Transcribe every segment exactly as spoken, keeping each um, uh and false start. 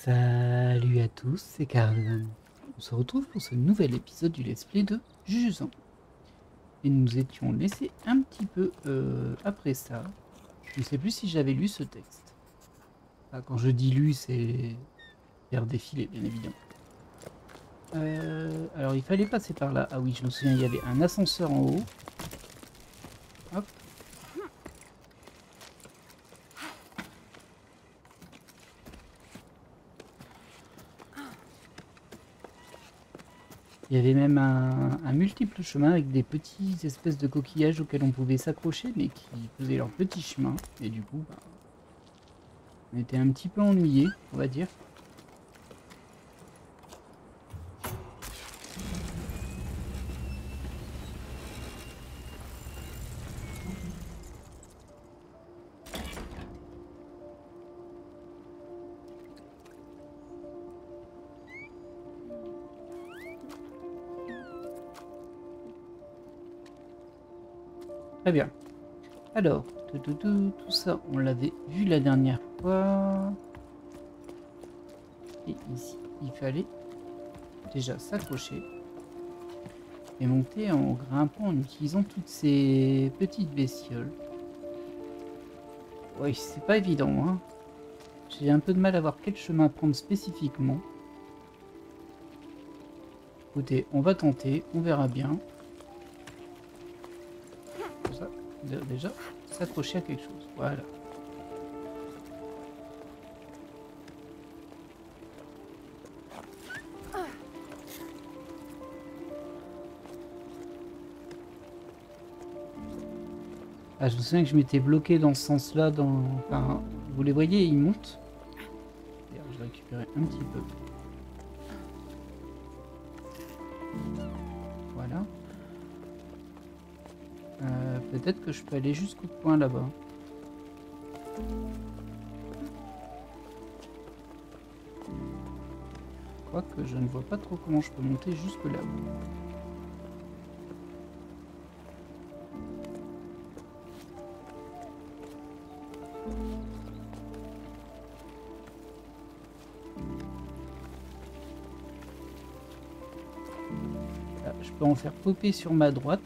Salut à tous, c'est Carl. On se retrouve pour ce nouvel épisode du let's play de Jujutsu. Et nous étions laissés un petit peu euh, après ça. Je ne sais plus si j'avais lu ce texte. Enfin, quand je dis lu, c'est faire défiler, bien évidemment. Euh, alors il fallait passer par là. Ah oui, je me souviens, il y avait un ascenseur en haut. Hop. Il y avait même un, un multiple chemin avec des petits espèces de coquillages auxquels on pouvait s'accrocher, mais qui faisaient leur petit chemin. Et du coup, bah, on était un petit peu ennuyés, on va dire. Très bien. Alors, tout, tout, tout, tout ça, on l'avait vu la dernière fois. Et ici, il fallait déjà s'accrocher et monter en grimpant en utilisant toutes ces petites bestioles. Oui, c'est pas évident, hein. J'ai un peu de mal à voir quel chemin prendre spécifiquement. Écoutez, on va tenter, on verra bien. Ça, déjà, s'accrocher à quelque chose, voilà. Ah, je me souviens que je m'étais bloqué dans ce sens-là, dans... Enfin, vous les voyez, ils montent. D'ailleurs, je vais récupérer un petit peu. Voilà. Euh, peut-être que je peux aller jusqu'au point là-bas. Quoique je ne vois pas trop comment je peux monter jusque là. Là, je peux en faire popper sur ma droite.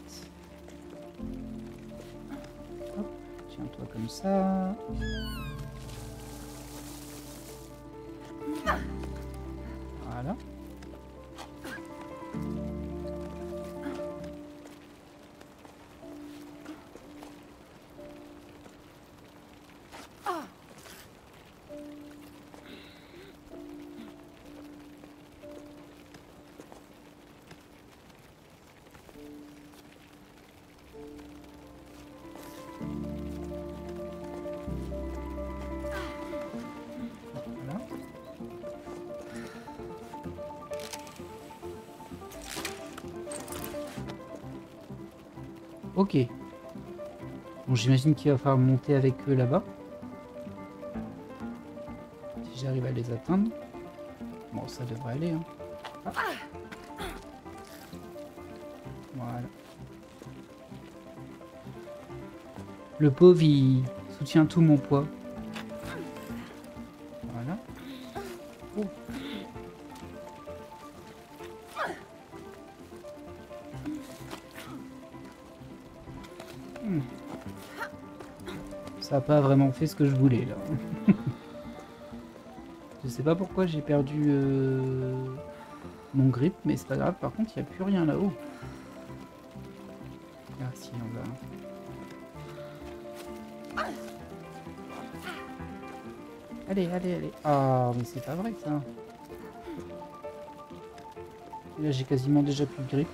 Hop, tiens-toi comme ça. Voilà. Ok. Bon, j'imagine qu'il va falloir monter avec eux là-bas. Si j'arrive à les atteindre. Bon, ça devrait aller. Hein. Ah. Voilà. Le pauvre, il soutient tout mon poids. Voilà. Oh. Hmm. Ça n'a pas vraiment fait ce que je voulais là. Je sais pas pourquoi j'ai perdu euh, mon grip, mais c'est pas grave. Par contre, il n'y a plus rien là-haut. Ah si, on va. Allez, allez, allez. Ah, mais c'est pas vrai ça. Là, j'ai quasiment déjà plus de grip.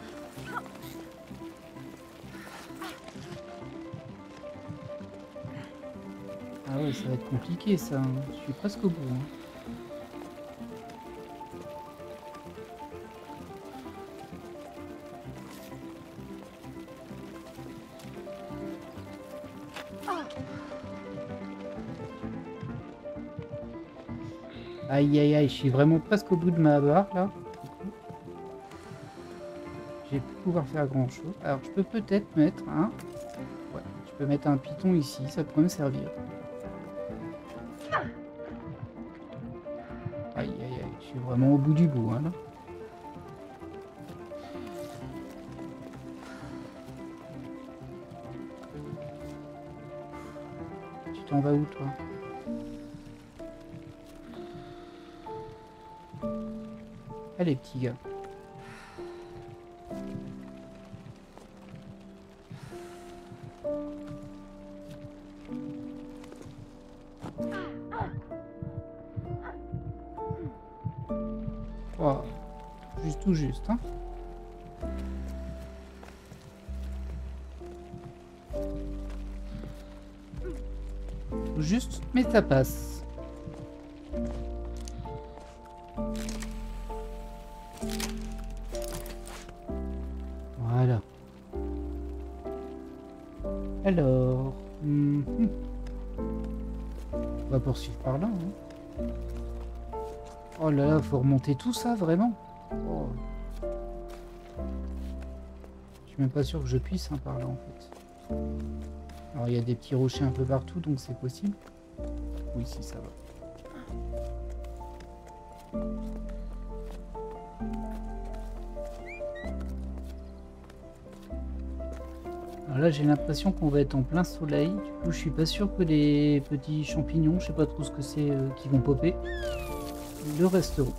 Ah ouais, ça va être compliqué ça. Je suis presque au bout. Hein. Aïe aïe aïe, je suis vraiment presque au bout de ma barre là. Je vais plus pouvoir faire grand chose. Alors je peux peut-être mettre un... Ouais, je peux mettre un piton ici, ça pourrait me servir. Aïe aïe Je suis vraiment au bout du bout, hein, là. Tu t'en vas où, toi? Allez, petit gars. Oh, juste tout juste, hein. Tout juste, mais ça passe. Voilà. Alors, hum, hum. On va poursuivre par là, hein. Oh là là, faut remonter tout ça, vraiment? Oh. Je suis même pas sûr que je puisse, hein, par là, en fait. Alors, il y a des petits rochers un peu partout, donc c'est possible. Oui, si, ça va. Alors là, j'ai l'impression qu'on va être en plein soleil. Du coup, je suis pas sûr que les petits champignons, je sais pas trop ce que c'est, euh, qui vont popper, le resteront.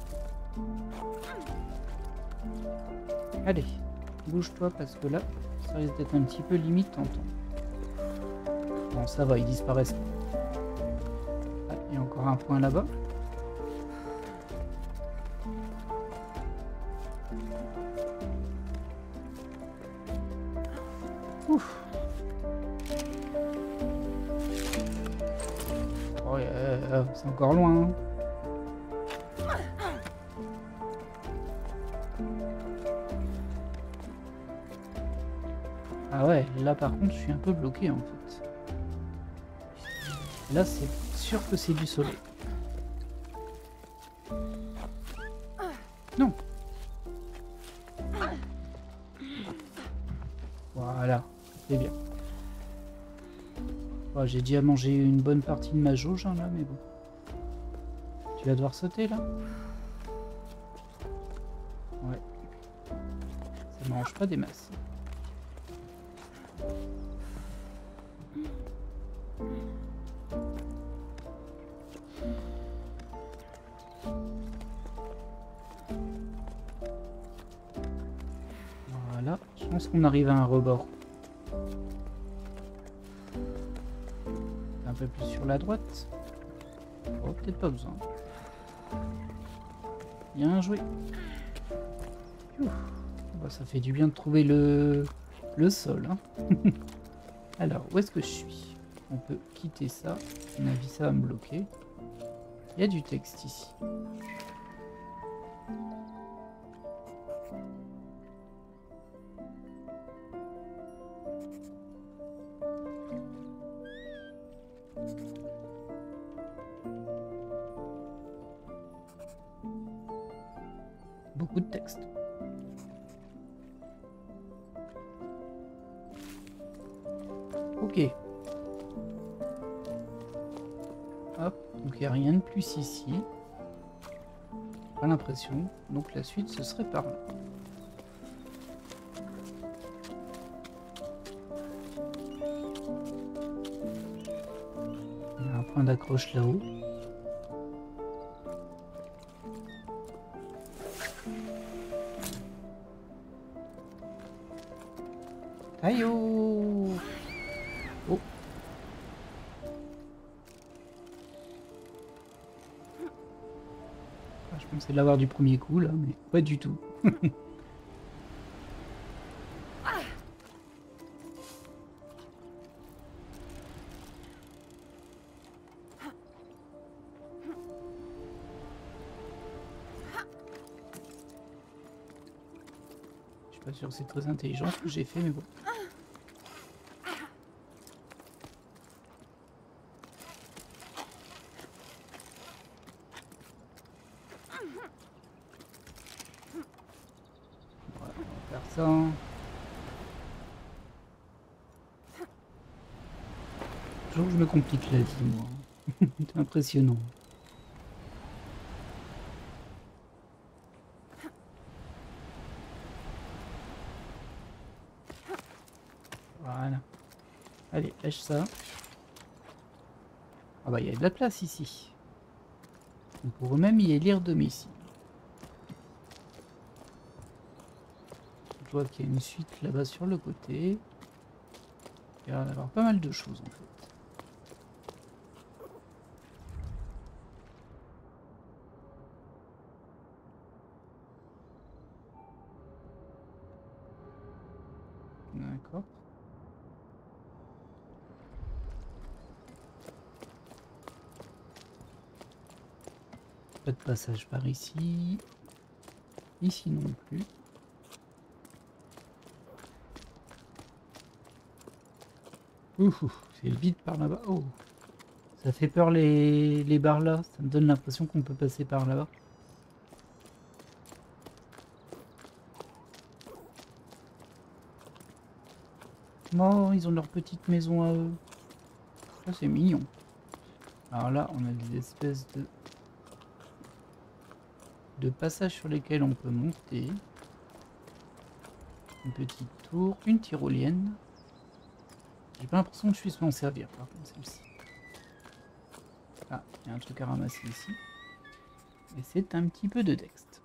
Allez, bouge-toi parce que là, ça risque d'être un petit peu limite tentant. Bon, ça va, ils disparaissent pas. Ah, il y a encore un point là-bas. Ouf. Oh, euh, c'est encore loin, hein. Ah ouais, là par contre, je suis un peu bloqué en fait. Là, c'est sûr que c'est du soleil. Non. Voilà, c'est bien. Oh, j'ai déjà mangé une bonne partie de ma jauge hein, là, mais bon. Tu vas devoir sauter là? Ouais. Ça m'arrange pas des masses. Voilà, je pense qu'on arrive à un rebord. Un peu plus sur la droite. Oh, peut-être pas besoin. Bien joué. Ouf. Bah, ça fait du bien de trouver le, le sol. Hein. Alors, où est-ce que je suis? On peut quitter ça. À mon avis, ça va me bloquer. Il y a du texte ici. Beaucoup de texte. Ok. Hop, donc il n'y a rien de plus ici. Pas l'impression. Donc la suite, ce serait par là. Il y a un point d'accroche là-haut. Aïe oh, oh. Ah, je pensais l'avoir du premier coup là, mais pas du tout. Je suis pas sûr que c'est très intelligent ce que j'ai fait, mais bon. Voilà, on va faire ça. Toujours que je me complique la vie, moi. C'est impressionnant. Allez, lâche ça. Ah bah il y a de la place ici. On pourrait même y élire domicile. Je vois qu'il y a une suite là-bas sur le côté. Il y a d'avoir pas mal de choses en fait. D'accord. Pas de passage par ici. Ici non plus. Ouh, c'est vide par là-bas. Oh, ça fait peur les, les barres là. Ça me donne l'impression qu'on peut passer par là-bas. Oh, ils ont leur petite maison à eux. Ça c'est mignon. Alors là, on a des espèces de de passages sur lesquels on peut monter. Une petite tour, une tyrolienne. J'ai pas l'impression que je puisse m'en servir par contre celle-ci. Ah, il y a un truc à ramasser ici. Et c'est un petit peu de texte.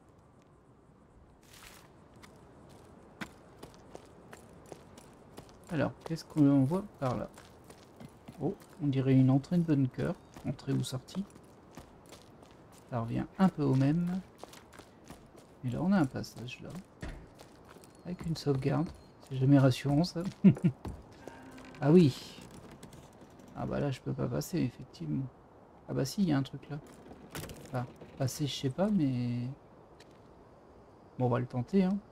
Alors, qu'est-ce qu'on voit par là? Oh, on dirait une entrée de bunker. Entrée ou sortie. Ça revient un peu au même. Et là, on a un passage là. Avec une sauvegarde. C'est jamais rassurant ça. Ah oui. Ah bah là, je peux pas passer, effectivement. Ah bah si, il y a un truc là. Enfin, passer, je sais pas, mais... Bon, on va le tenter, hein.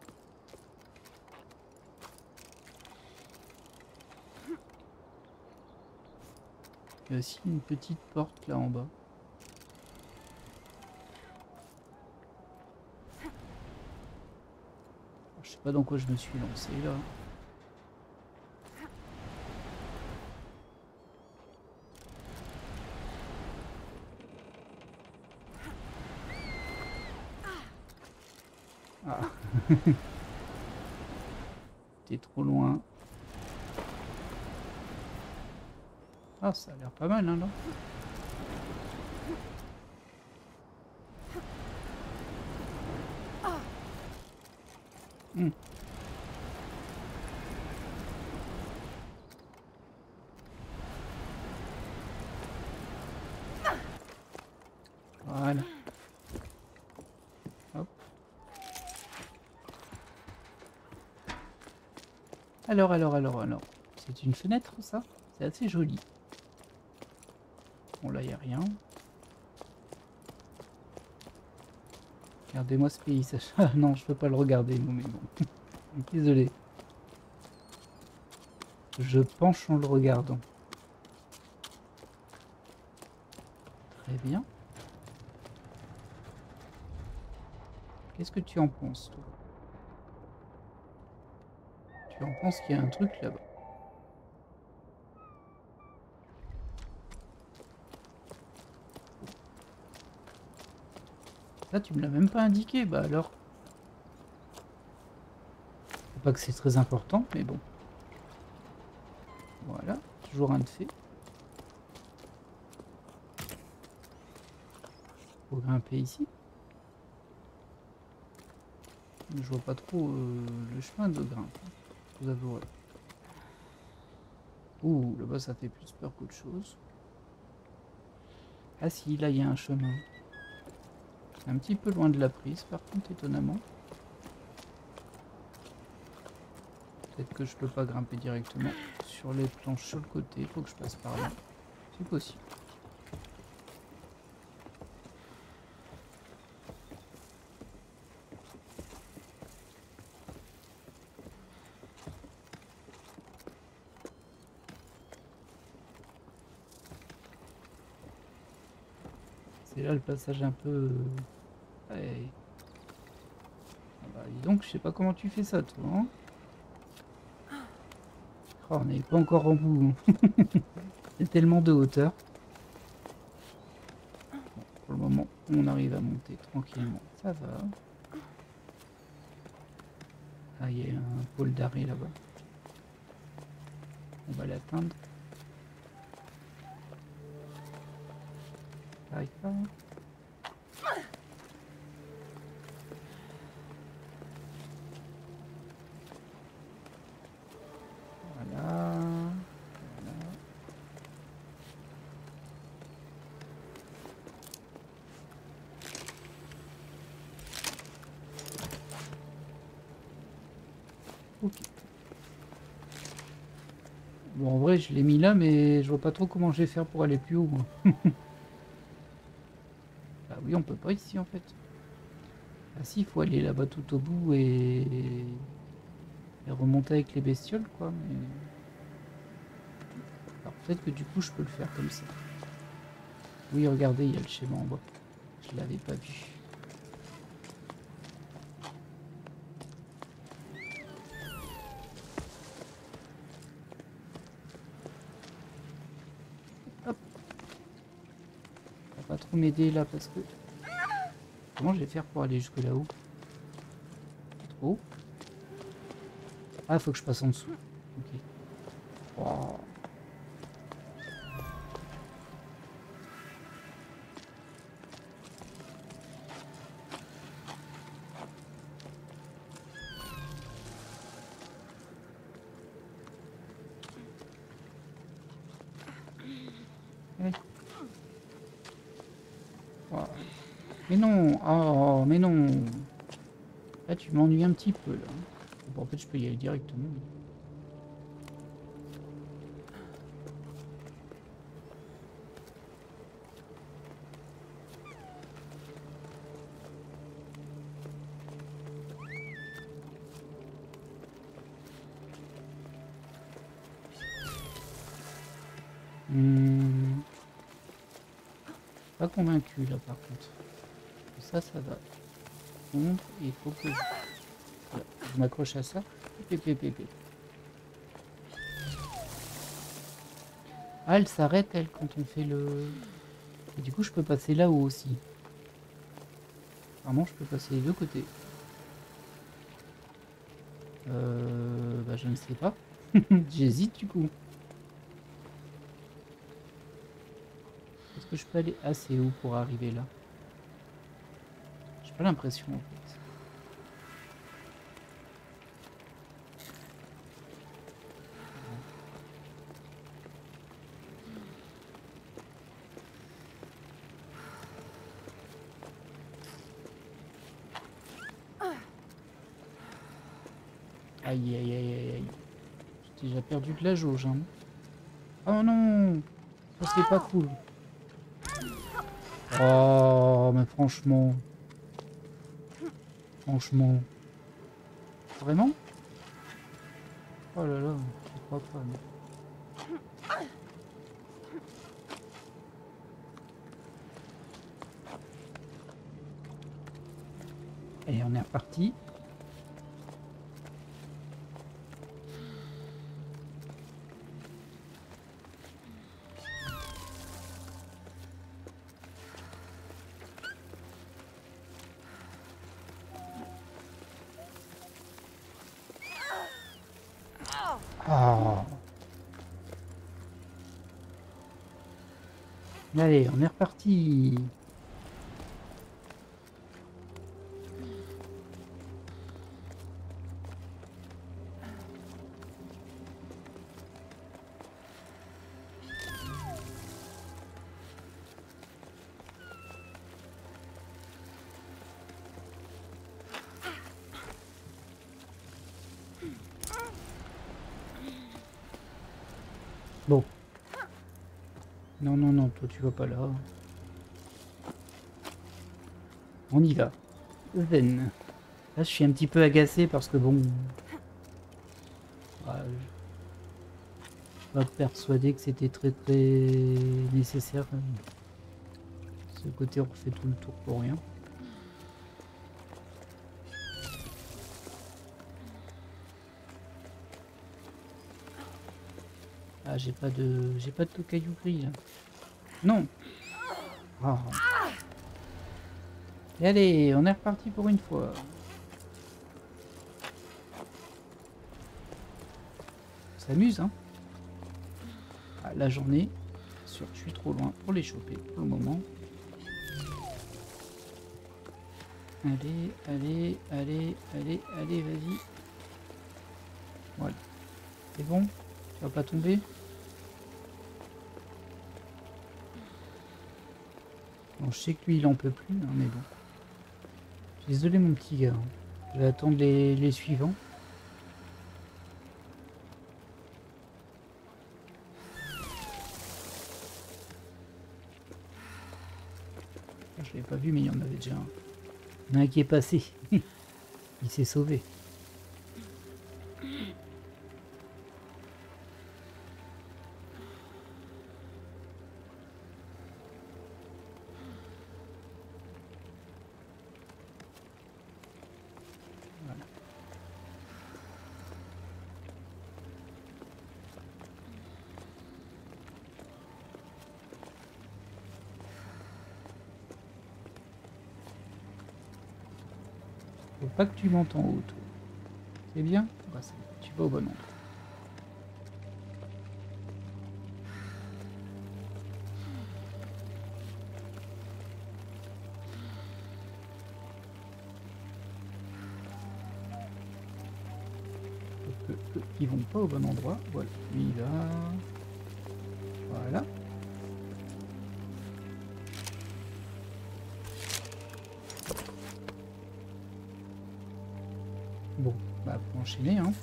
Il y a aussi une petite porte là en bas. Je sais pas dans quoi je me suis lancé là. Ah. T'es trop loin. Ah, ça a l'air pas mal, hein, là. Hmm. Voilà. Hop. Alors, alors, alors, alors. C'est une fenêtre, ça? C'est assez joli. Bon, là, il n'y a rien. Regardez-moi ce paysage. Ah non, je peux pas le regarder, non, mais bon. Désolé. Je penche en le regardant. Très bien. Qu'est-ce que tu en penses, toi? Tu en penses qu'il y a un truc là-bas? Là, tu me l'as même pas indiqué, bah alors. Faut pas que c'est très important, mais bon. Voilà, toujours un de fait. Faut grimper ici. Je vois pas trop euh, le chemin de grimpe, je vous avouerai. Ouh, là-bas ça fait plus peur qu'autre chose. Ah si, là il y a un chemin. C'est un petit peu loin de la prise, par contre, étonnamment. Peut-être que je peux pas grimper directement sur les planches sur le côté, il faut que je passe par là. C'est possible. C'est là le passage un peu... Ouais. Ah bah dis donc, je sais pas comment tu fais ça, toi. Hein, oh, on n'est pas encore en bout. Il y a tellement de hauteur. Bon, pour le moment, on arrive à monter tranquillement. Ça va. Ah, il y a un pôle d'arrêt là-bas. On va l'atteindre. T'arrives pas hein? Voilà. Voilà. Ok. Bon, en vrai, je l'ai mis là, mais je vois pas trop comment je vais faire pour aller plus haut. Moi. Bah oui, on peut pas ici en fait. Ah si, il faut aller là-bas tout au bout et... et remonter avec les bestioles, quoi. Mais... alors peut-être que du coup, je peux le faire comme ça. Oui, regardez, il y a le schéma en bas. Je l'avais pas vu. Hop. Ça va pas trop m'aider là parce que... comment je vais faire pour aller jusque là-haut? Trop. Ah, faut que je passe en dessous. Ok. Oh. Ouais. Oh. Mais non, oh, mais non. Là, tu m'ennuies un petit peu là. Bon, en fait, je peux y aller directement. Hmm. Pas convaincu là par contre. Ça, ça va. Donc, il faut que je, voilà, je m'accroche à ça. Pépé, pépé. Ah, elle s'arrête elle quand on fait le... et du coup, je peux passer là-haut aussi. Vraiment, je peux passer les deux côtés. Euh, bah, je ne sais pas. J'hésite du coup. Est-ce que je peux aller assez haut pour arriver là? J'ai pas l'impression en fait. Aïe aïe aïe aïe aïe. J'ai déjà perdu de la jauge. Hein. Oh non! Ça c'est pas cool. Oh mais franchement. Franchement. Vraiment? Oh là là, je crois pas. Mais... allez, on est reparti. Ah. Allez, on est reparti. Bon. Non, non, non, toi tu vas pas là. On y va. Zen. Là, je suis un petit peu agacé parce que bon... ouais, je suis pas persuadé que c'était très très nécessaire. Ce côté, on refait tout le tour pour rien. Ah, j'ai pas de... j'ai pas de tocaillou gris là. Non. Oh. Et allez, on est reparti pour une fois. On s'amuse, hein. Ah, là j'en ai. Sûr, je suis trop loin pour les choper pour le moment. Allez, allez, allez, allez, allez, vas-y. Voilà. C'est bon? Tu vas pas tomber? Bon, je sais que lui il en peut plus, hein, mais bon. Désolé mon petit gars. Je vais attendre les, les suivants. Je l'avais pas vu, mais il y en avait déjà un. Il y en a un qui est passé. Il s'est sauvé. Voilà. Faut pas que tu montes en haut, toi. C'est bien? Bah, c'est bon. Tu vas au bon endroit. Eux, eux, ils vont pas au bon endroit. Voilà, lui il va. Voilà. Bon, bah faut enchaîner, hein.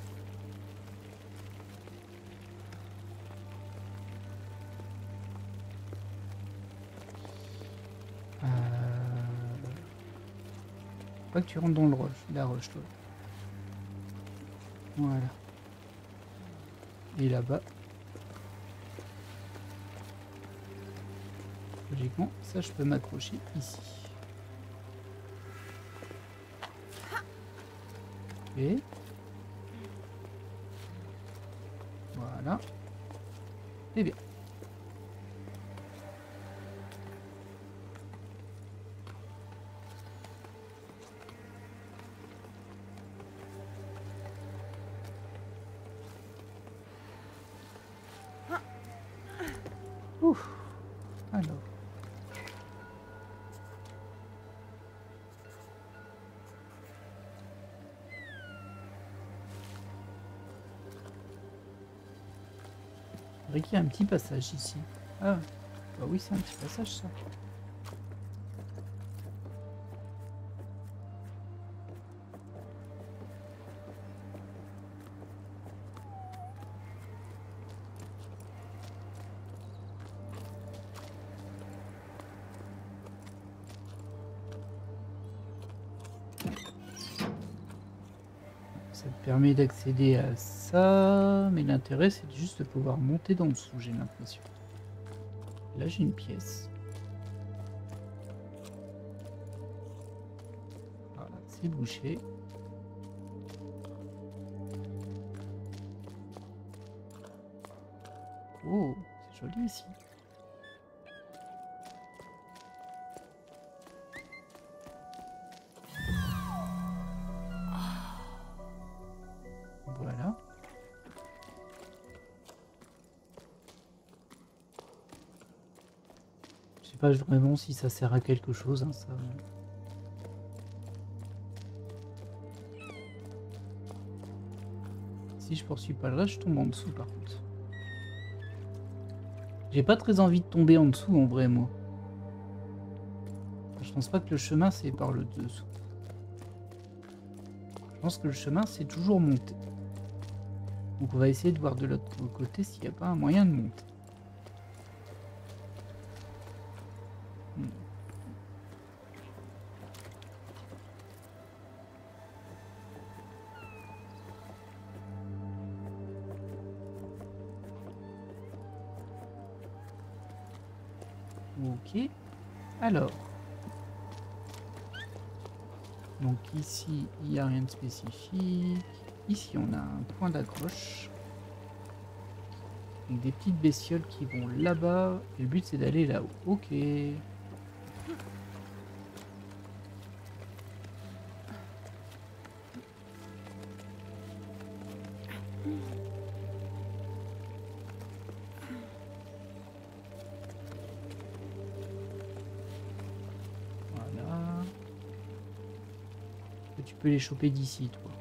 Euh... Pas que tu rentres dans le rush, la rush, toi. Voilà. Et là-bas. Logiquement, ça je peux m'accrocher ici. Et voilà. Et bien. Ouf. Alors. Il y a un petit passage ici. Ah, bah oui, c'est un petit passage ça. Ça te permet d'accéder à ça, mais l'intérêt c'est juste de pouvoir monter dans le dessous, j'ai l'impression. Là j'ai une pièce. Voilà, c'est bouché. Oh, c'est joli ici. Voilà. Je sais pas vraiment si ça sert à quelque chose, hein, ça. Si je poursuis pas là, je tombe en dessous par contre. J'ai pas très envie de tomber en dessous en vrai, moi. Je pense pas que le chemin c'est par le dessous. Je pense que le chemin c'est toujours monter. Donc on va essayer de voir de l'autre côté s'il n'y a pas un moyen de monter. Hmm. Ok. Alors. Donc ici, il n'y a rien de spécifique. Ici, on a un point d'accroche. Avec des petites bestioles qui vont là-bas. Et le but, c'est d'aller là-haut. Ok. tu peux les choper d'ici, toi?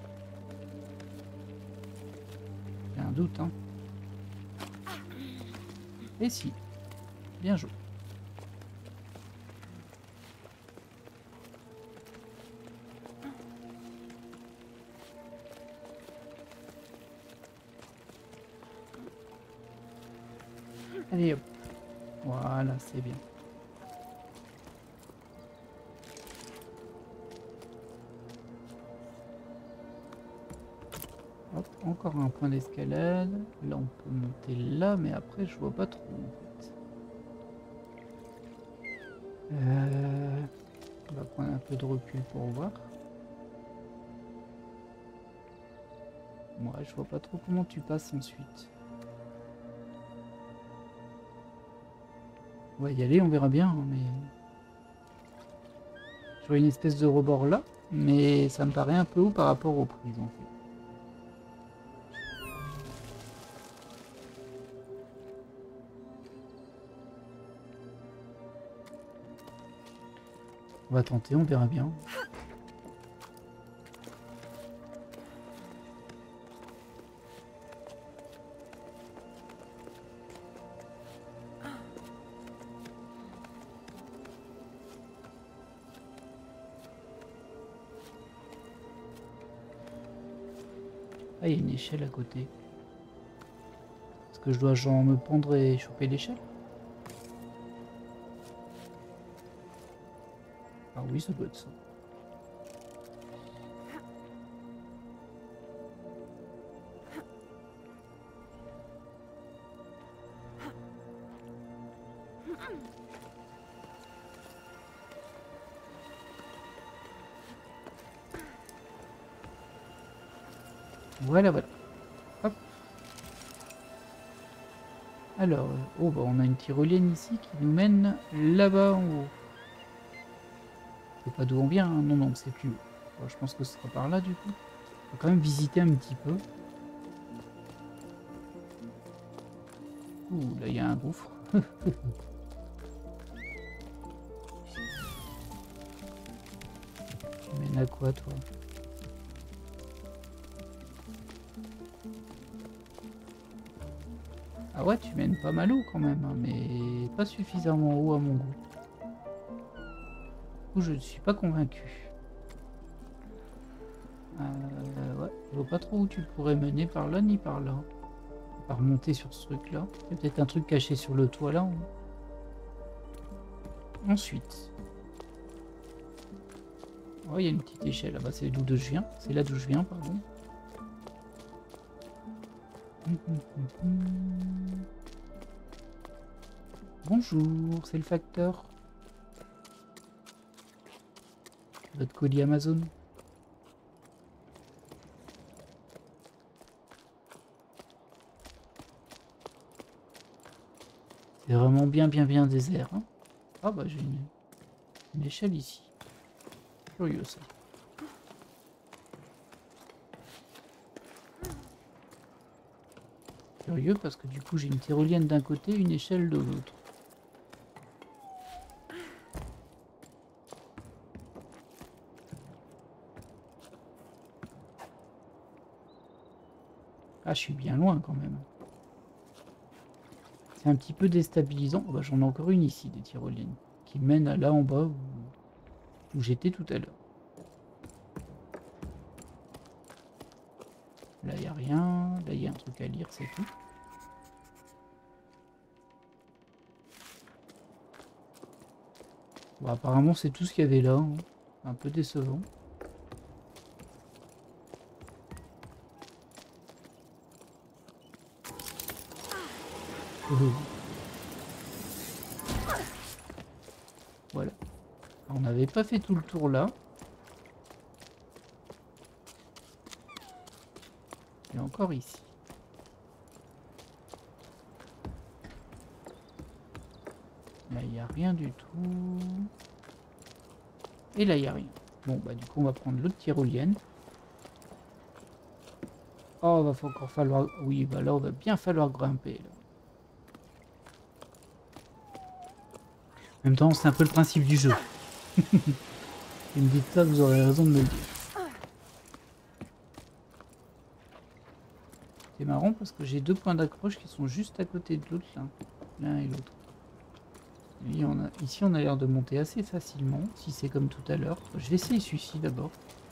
J'ai un doute, hein. Et si. Bien joué. Allez hop. Voilà, c'est bien. Hop, encore un point d'escalade. Là, on peut monter là, mais après, je vois pas trop, en fait. Euh, on va prendre un peu de recul pour voir. Moi, je vois pas trop comment tu passes ensuite. On va y aller, on verra bien, hein, mais... J'aurais une espèce de rebord là, mais ça me paraît un peu haut par rapport aux prises, en fait. On va tenter, on verra bien. Ah, il y a une échelle à côté. Est-ce que je dois genre me pendre et choper l'échelle? Ah oui, ça doit être ça. Voilà, voilà. Hop. Alors, euh, oh bah on a une tyrolienne ici qui nous mène là-bas en haut. C'est pas d'où on vient, hein. Non, non, c'est plus haut. Bon, je pense que ce sera par là du coup. On va quand même visiter un petit peu. Ouh, là il y a un gouffre. Tu mènes à quoi toi? Ah ouais, tu mènes pas mal haut quand même, hein, mais pas suffisamment haut à mon goût. Du coup, je ne suis pas convaincu. Euh, ouais, je vois pas trop où tu pourrais mener par là ni par là. Par monter sur ce truc là. Il y a peut-être un truc caché sur le toit là. Ensuite. Oh, il y a une petite échelle là-bas, c'est d'où je viens. C'est là d'où je viens, pardon. Bonjour, c'est le facteur. Votre colis Amazon. C'est vraiment bien, bien, bien désert. Hein. Ah bah j'ai une, une échelle ici. Curieux ça. Curieux parce que du coup j'ai une tyrolienne d'un côté, une échelle de l'autre. Ah, je suis bien loin quand même. C'est un petit peu déstabilisant. Oh bah, j'en ai encore une ici, des tyroliennes, qui mène à là en bas où, où j'étais tout à l'heure. Là, il n'y a rien. Là, il y a un truc à lire, c'est tout. Bon, apparemment, c'est tout ce qu'il y avait là. Hein. Un peu décevant. Voilà. On n'avait pas fait tout le tour là. Et encore ici. Là, il n'y a rien du tout. Et là, il n'y a rien. Bon, bah du coup, on va prendre l'autre tyrolienne. Oh, va encore falloir... Oui, bah là, on va bien falloir grimper. Là. En même temps, c'est un peu le principe du jeu. Vous me dites ça, vous aurez raison de me le dire. marrant parce que j'ai deux points d'accroche qui sont juste à côté de l'autre là, l'un et l'autre. Ici on a l'air de monter assez facilement, si c'est comme tout à l'heure. Je vais essayer celui-ci d'abord.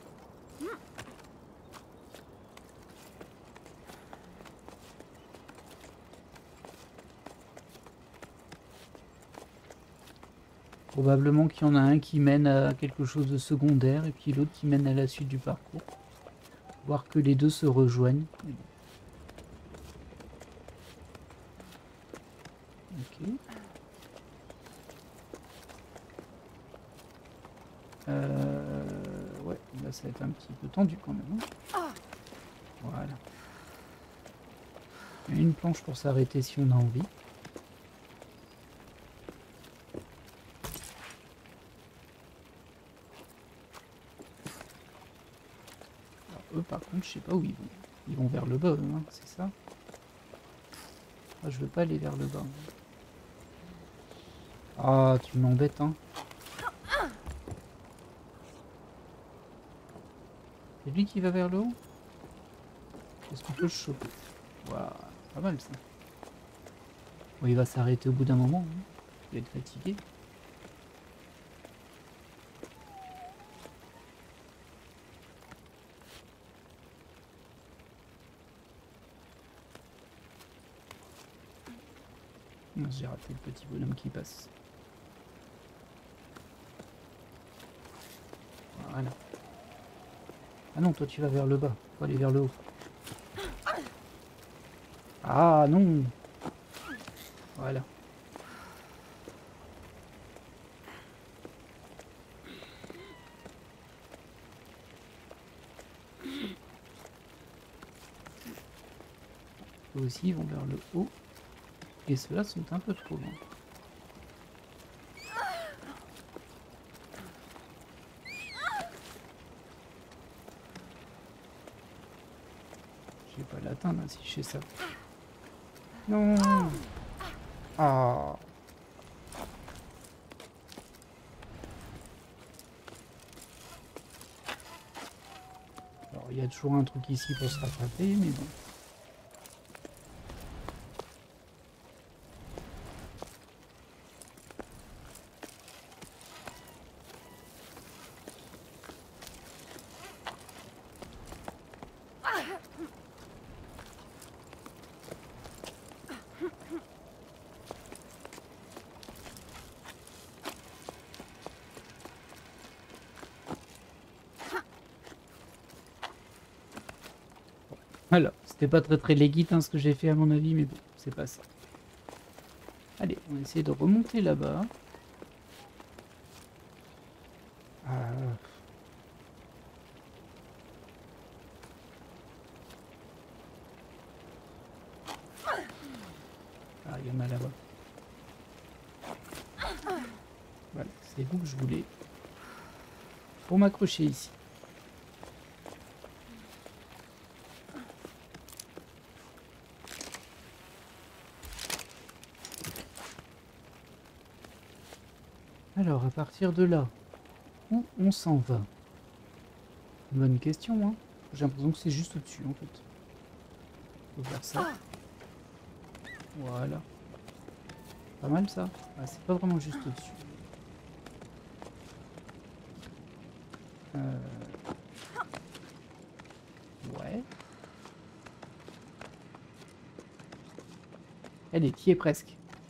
Probablement qu'il y en a un qui mène à quelque chose de secondaire et puis l'autre qui mène à la suite du parcours. Voir que les deux se rejoignent. Ok. Euh, ouais, là ça va être un petit peu tendu quand même. Hein. Voilà. Il y a une planche pour s'arrêter si on a envie. Eux, par contre, je sais pas où ils vont. Ils vont vers le bas, hein, c'est ça. Ah, je veux pas aller vers le bas. Ah, tu m'embêtes, hein. C'est lui qui va vers le haut. Est-ce qu'on peut le choper? Waouh, pas mal ça. Bon, il va s'arrêter au bout d'un moment. Hein. Il va être fatigué. J'ai raté le petit bonhomme qui passe. Voilà. Ah non, toi tu vas vers le bas, faut aller vers le haut. Ah non. Voilà. Eux aussi ils vont vers le haut. Et ceux-là sont un peu trop loin. Je vais pas l'atteindre hein, si je fais ça. Non. Ah. Alors il y a toujours un truc ici pour se rattraper, mais bon. Alors, c'était pas très très léguite hein, ce que j'ai fait à mon avis, mais bon, c'est pas ça. Allez, on va essayer de remonter là-bas. Ah. Ah, il y en a là-bas. Voilà, c'est vous que je voulais. Pour m'accrocher ici. Alors, à partir de là, où on s'en va? Bonne question, hein. J'ai l'impression que c'est juste au-dessus, en fait. Faut faire ça. Voilà. Pas mal, ça. Ah, c'est pas vraiment juste au-dessus. Euh... Ouais. Allez, qui est presque.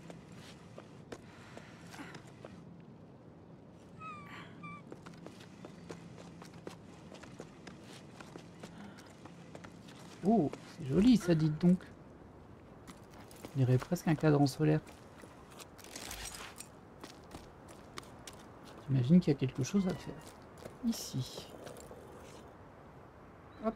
Oh, c'est joli ça, dites donc. On dirait presque un cadran solaire. J'imagine qu'il y a quelque chose à faire. Ici. Hop.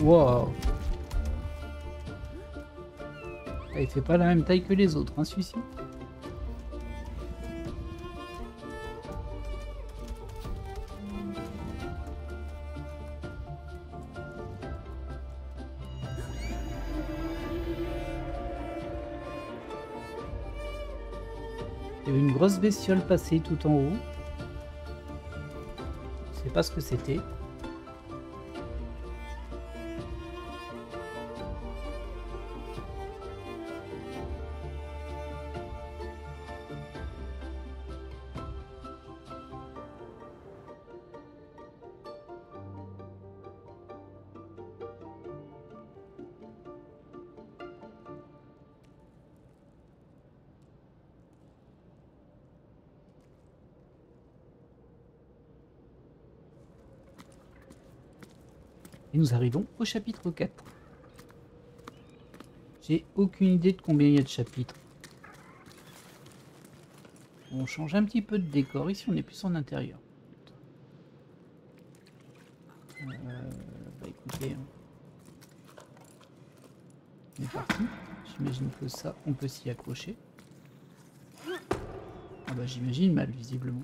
Wow. Ah, il fait pas la même taille que les autres, hein, celui-ci. Il y avait une grosse bestiole passée tout en haut. Je sais pas ce que c'était. Et nous arrivons au chapitre quatre. J'ai aucune idée de combien il y a de chapitres. On change un petit peu de décor. Ici, on est plus en intérieur. Euh, bah écoutez, hein. On est parti. J'imagine que ça, on peut s'y accrocher. Ah bah j'imagine mal, visiblement.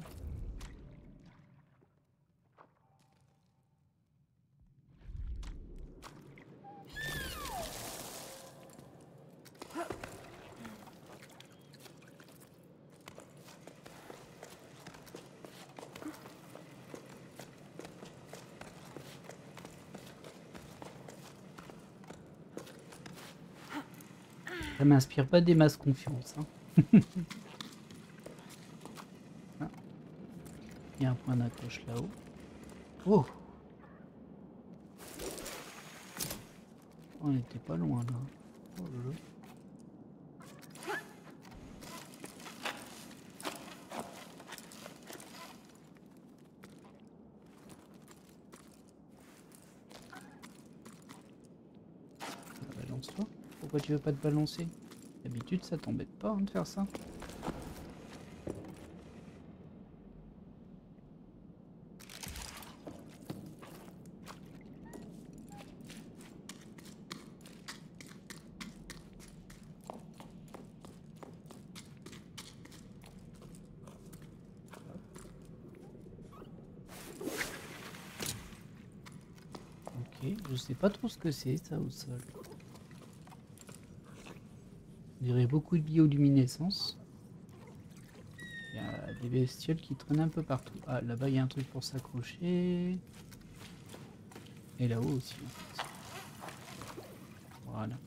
Ça m'inspire pas des masses confiance. Hein. Ah. Il y a un point d'accroche là-haut. Oh, on n'était pas loin là. Oh là là. Balance-toi. Pourquoi tu veux pas te balancer? D'habitude ça t'embête pas hein, de faire ça. Ok, je sais pas trop ce que c'est ça au sol. On dirait beaucoup de bioluminescence. Il y a des bestioles qui traînent un peu partout. Ah, là-bas, il y a un truc pour s'accrocher. Et là-haut aussi, en fait. Voilà.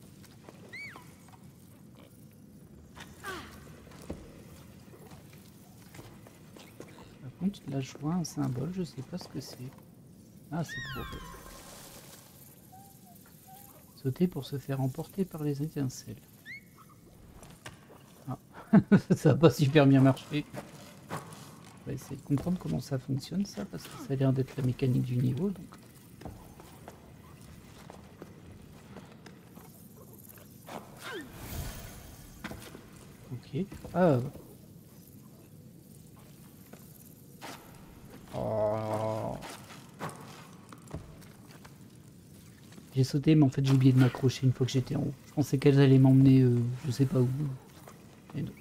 Par contre, là, je vois un symbole, je sais pas ce que c'est. Ah, c'est pour... sauter pour se faire emporter par les étincelles. Ah. Ça n'a pas super bien marché. On va essayer de comprendre comment ça fonctionne ça, parce que ça a l'air d'être la mécanique du niveau. Donc. Ok. Ah. Oh. J'ai sauté, mais en fait j'ai oublié de m'accrocher une fois que j'étais en haut. Je pensais qu'elles allaient m'emmener, euh, je sais pas où. Et non.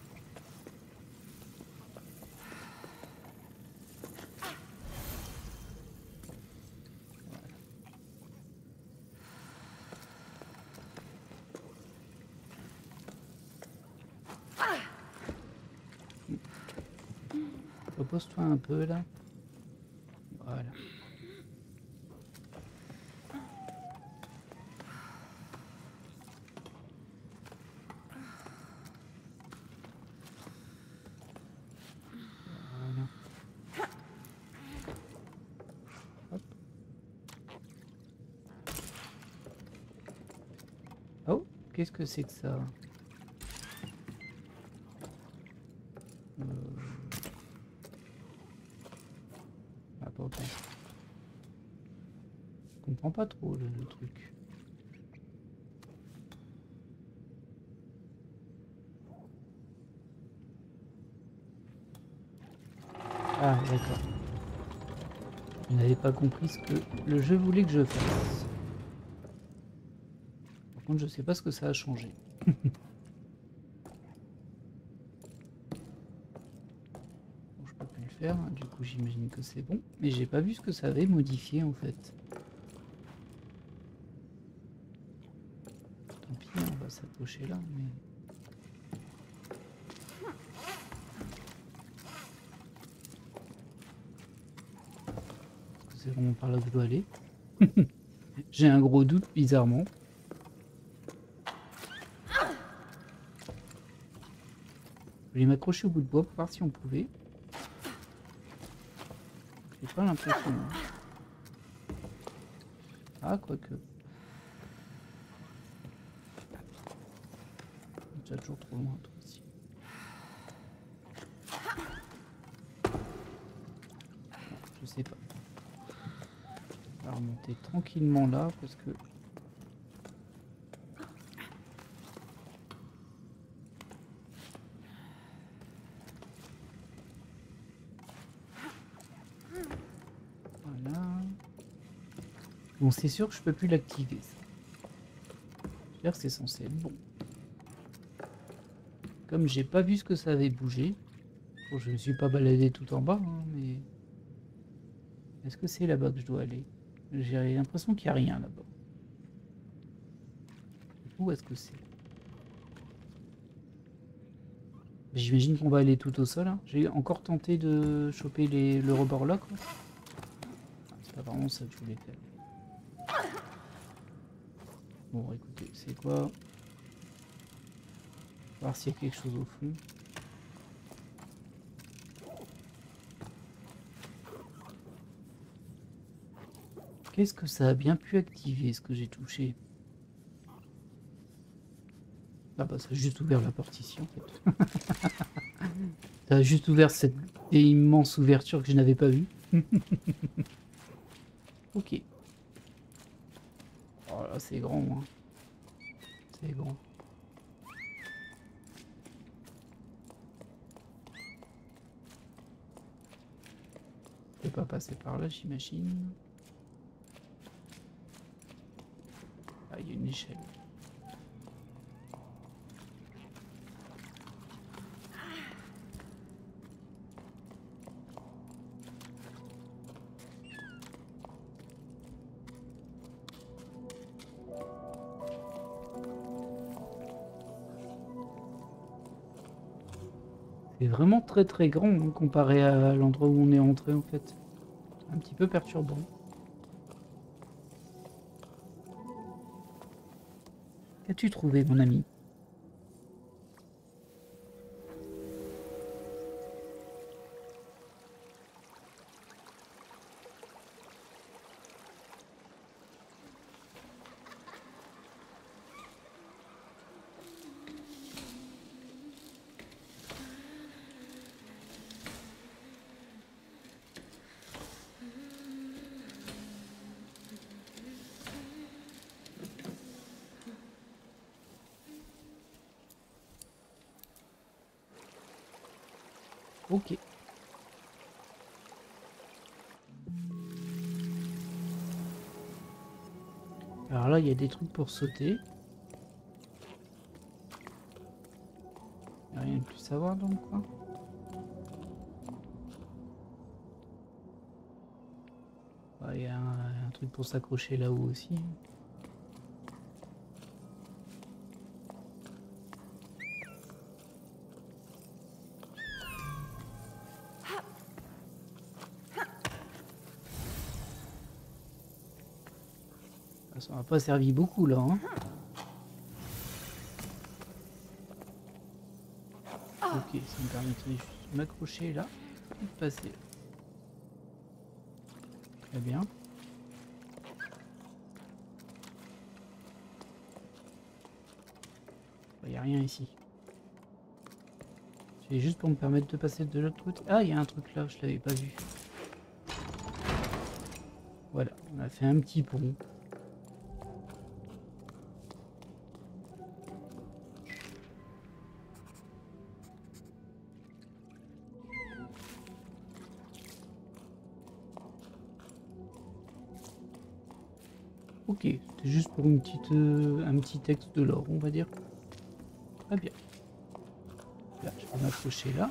Repose-toi un peu là. Voilà. Voilà. Hop. Oh, qu'est-ce que c'est que ça? euh... Ah, pas autant. Je comprends pas trop le, le truc. Ah, d'accord. Je n'avais pas compris ce que le jeu voulait que je fasse. Par contre, je sais pas ce que ça a changé. Bon, je peux plus le faire, hein. Du coup j'imagine que c'est bon. Mais j'ai pas vu ce que ça avait modifié en fait. Tant pis, on va s'accrocher là, mais... Est-ce que c'est vraiment par là que je dois aller? J'ai un gros doute, bizarrement. Je voulais m'accrocher au bout de bois pour voir si on pouvait. J'ai pas l'impression. Hein. Ah, quoique. Déjà toujours trop loin, toi aussi. Non, je sais pas. On va remonter tranquillement là parce que... Voilà. Bon, c'est sûr que je peux plus l'activer. J'espère que c'est censé être bon. Comme j'ai pas vu ce que ça avait bougé, bon, je me suis pas baladé tout en bas, hein, mais est-ce que c'est là-bas que je dois aller? J'ai l'impression qu'il n'y a rien là-bas. Où est-ce que c'est? J'imagine qu'on va aller tout au sol. Hein. J'ai encore tenté de choper les, le rebord là, quoi. C'est pas vraiment ça que je voulais faire. Bon, écoutez, c'est quoi? Voir s'il y a quelque chose au fond. Qu'est-ce que ça a bien pu activer, ce que j'ai touché? Ah bah ça a juste ouvert la porte ici en fait. Ça a juste ouvert cette immense ouverture que je n'avais pas vue. Ok. Oh là c'est grand hein. C'est grand. Je peux pas passer par là j'imagine. Ah il y a une échelle. C'est vraiment très très grand hein, comparé à l'endroit où on est entré en fait. Un petit peu perturbant. Qu'as-tu trouvé mon ami? Ok. Alors là, il y a des trucs pour sauter. Il n'y a rien de plus à voir dans le coin. Il y a un, un truc pour s'accrocher là-haut aussi. Ça m'a pas servi beaucoup là. Hein. Ok, ça me permettrait juste de m'accrocher là et de passer. Très bien. Il n'y a rien ici. C'est juste pour me permettre de passer de l'autre côté. Ah, il y a un truc là, je l'avais pas vu. Voilà, on a fait un petit pont. Ok, c'est juste pour une petite, euh, un petit texte de l'or, on va dire. Très bien. Là, je vais m'approcher là.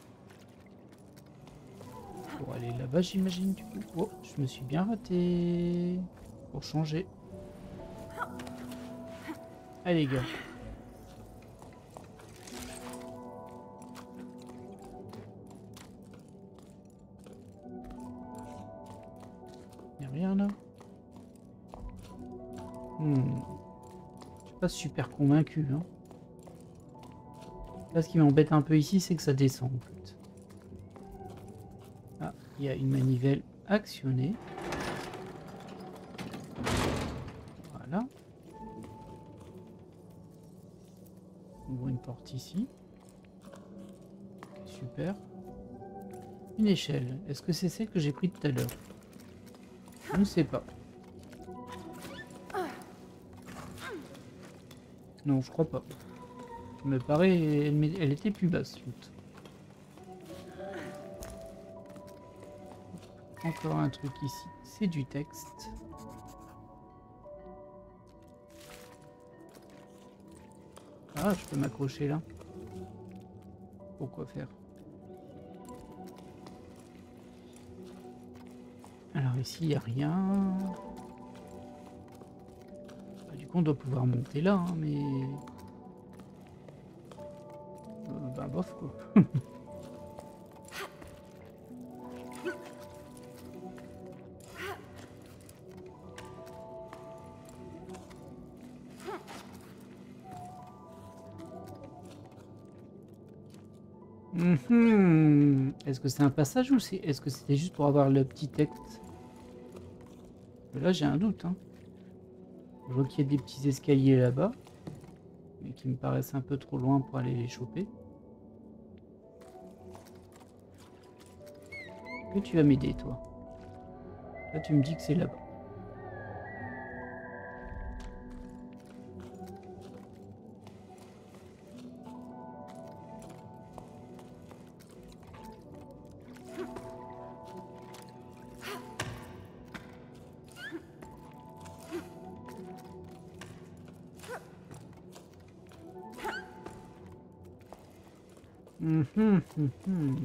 Pour aller là-bas, j'imagine, du coup. Oh, je me suis bien raté. Pour changer. Allez, gars. Y'a rien là. Hmm. Je suis pas super convaincu. Hein. Là, ce qui m'embête un peu ici, c'est que ça descend en fait. Ah, il y a une manivelle actionnée. Voilà. On voit une porte ici. Okay, super. Une échelle. Est-ce que c'est celle que j'ai prise tout à l'heure? Je ne sais pas. Non, je crois pas. Ça me paraît, elle, elle était plus basse. L'autre. Encore un truc ici. C'est du texte. Ah, je peux m'accrocher là. Pourquoi faire? Alors ici, il n'y a rien. Bah, du coup, on doit pouvoir monter là, hein, mais... Euh, bah bof, quoi. Mmh. Est-ce que c'est un passage ou c'est est-ce que c'était juste pour avoir le petit texte? Là, j'ai un doute. Hein. Je vois qu'il y a des petits escaliers là-bas, mais qui me paraissent un peu trop loin pour aller les choper. Que tu vas m'aider, toi? Là, tu me dis que c'est là-bas. Mmh, mmh, mmh.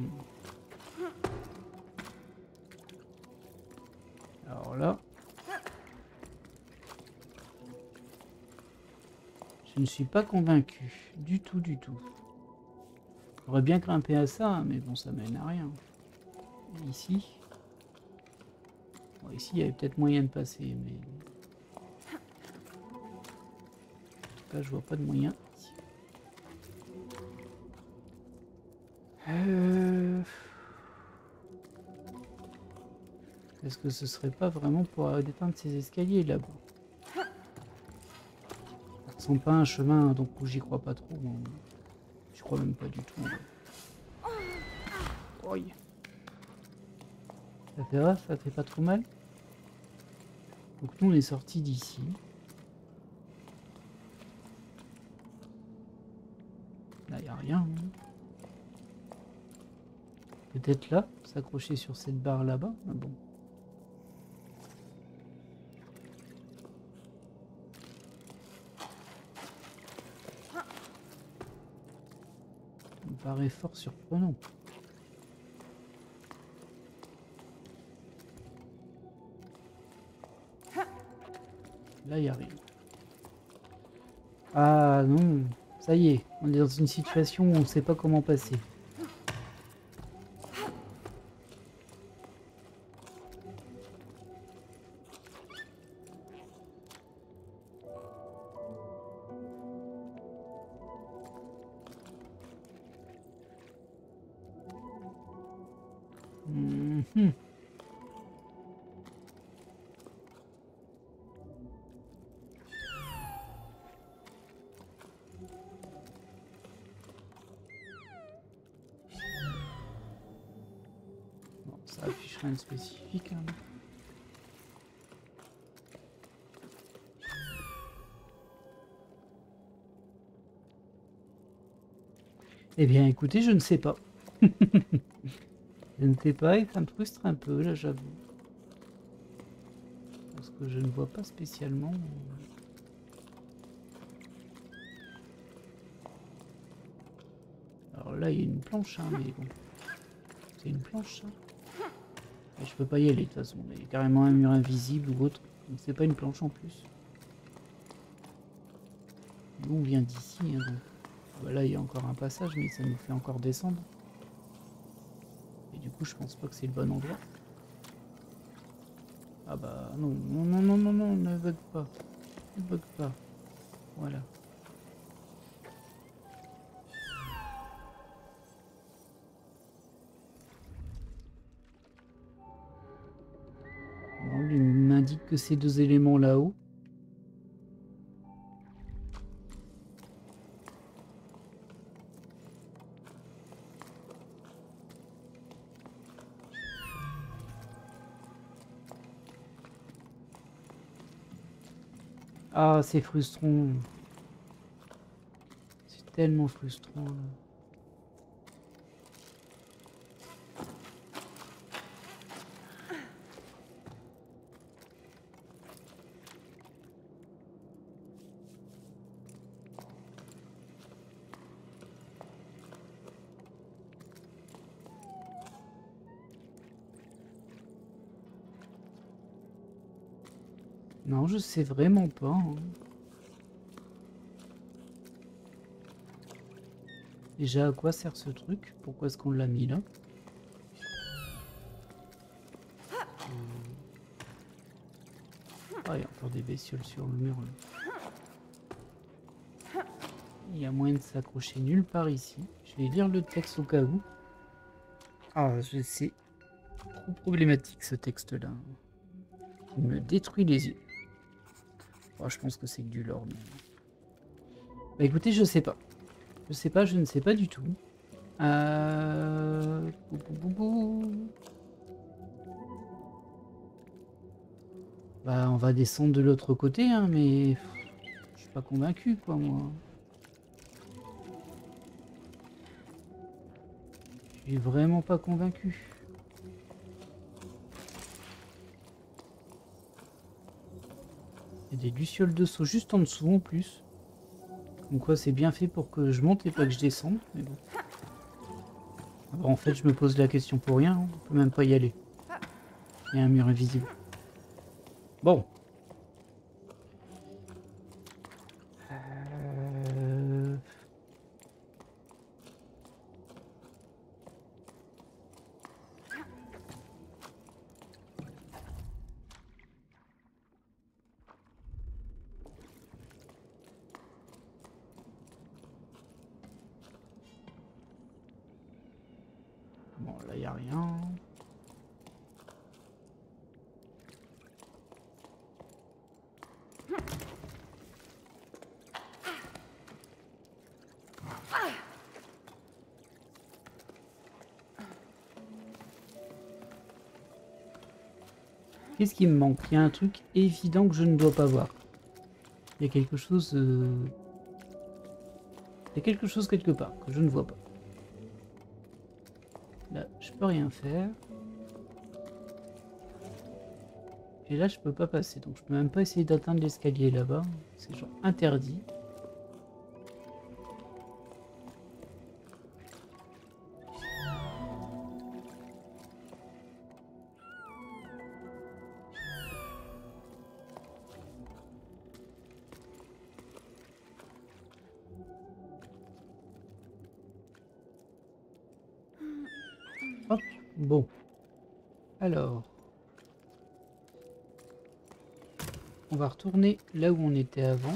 Alors là, je ne suis pas convaincu du tout, du tout. J'aurais bien grimpé à ça, mais bon, ça mène à rien. Et ici, bon, ici, il y avait peut-être moyen de passer, mais en tout cas, je vois pas de moyen. Euh... Est-ce que ce serait pas vraiment pour déteindre ces escaliers là-bas? Ça ressemble pas à un chemin, donc j'y crois pas trop. Moi. Je crois même pas du tout. Oui. Ça fait rare, ça fait pas trop mal. Donc nous on est sorti d'ici. Là y a rien. Hein. Peut-être là, s'accrocher sur cette barre là-bas. Ah bon. Ça me paraît fort surprenant. Là, il n'y a rien. Ah non, ça y est, on est dans une situation où on ne sait pas comment passer. Mmh. Bon, ça affiche rien de spécifique. Hein. Eh bien, écoutez, je ne sais pas. Je ne sais pas et ça me frustre un peu, là, j'avoue. Parce que je ne vois pas spécialement. Alors là, il y a une planche, hein, mais bon. C'est une planche, ça. Et je peux pas y aller, de toute façon. Il y a carrément un mur invisible ou autre. Donc c'est pas une planche en plus. Nous, on vient d'ici, hein, donc. Bah là, il y a encore un passage, mais ça nous fait encore descendre. Et du coup, je pense pas que c'est le bon endroit. Ah bah non, non, non, non, non, non, ne bug pas. Ne bug pas. Voilà. Bon, lui m'indique que ces deux éléments là-haut. Ah, c'est frustrant. C'est tellement frustrant. Là. Non, je sais vraiment pas. Hein. Déjà, à quoi sert ce truc? Pourquoi est-ce qu'on l'a mis là? Ah, il y a encore des bestioles sur le mur. Là. Il y a moyen de s'accrocher nulle part ici. Je vais lire le texte au cas où. Ah, je sais. Trop problématique ce texte-là. Il me détruit les yeux. Oh, je pense que c'est que du lore. Mais... Bah écoutez, je sais pas. Je sais pas, je ne sais pas du tout. Euh... Bou, bou, bou, bou. Bah on va descendre de l'autre côté, hein, mais... Je suis pas convaincu, quoi, moi. Je suis vraiment pas convaincu. Il y a des lucioles de saut juste en dessous, en plus. Donc quoi, c'est bien fait pour que je monte et pas que je descende, mais bon. Alors, en fait, je me pose la question pour rien, hein. On peut même pas y aller. Il y a un mur invisible. Bon. Euh... Bon, là, il n'y a rien. Qu'est-ce qui me manque? Il y a un truc évident que je ne dois pas voir. Il y a quelque chose... Euh... Il y a quelque chose quelque part que je ne vois pas. Là, je peux rien faire. Et là, je peux pas passer. Donc, je peux même pas essayer d'atteindre l'escalier là-bas. C'est genre interdit. Hop, bon. Alors. On va retourner là où on était avant.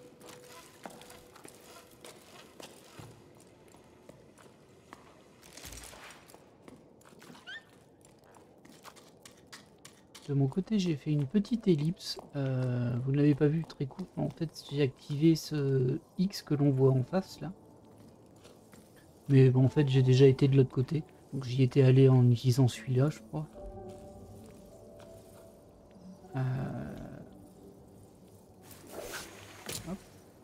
De mon côté, j'ai fait une petite ellipse. Euh, vous ne l'avez pas vu très court. En fait, j'ai activé ce X que l'on voit en face là. Mais bon, en fait, j'ai déjà été de l'autre côté. Donc j'y étais allé en utilisant celui-là, je crois. Euh... Hop.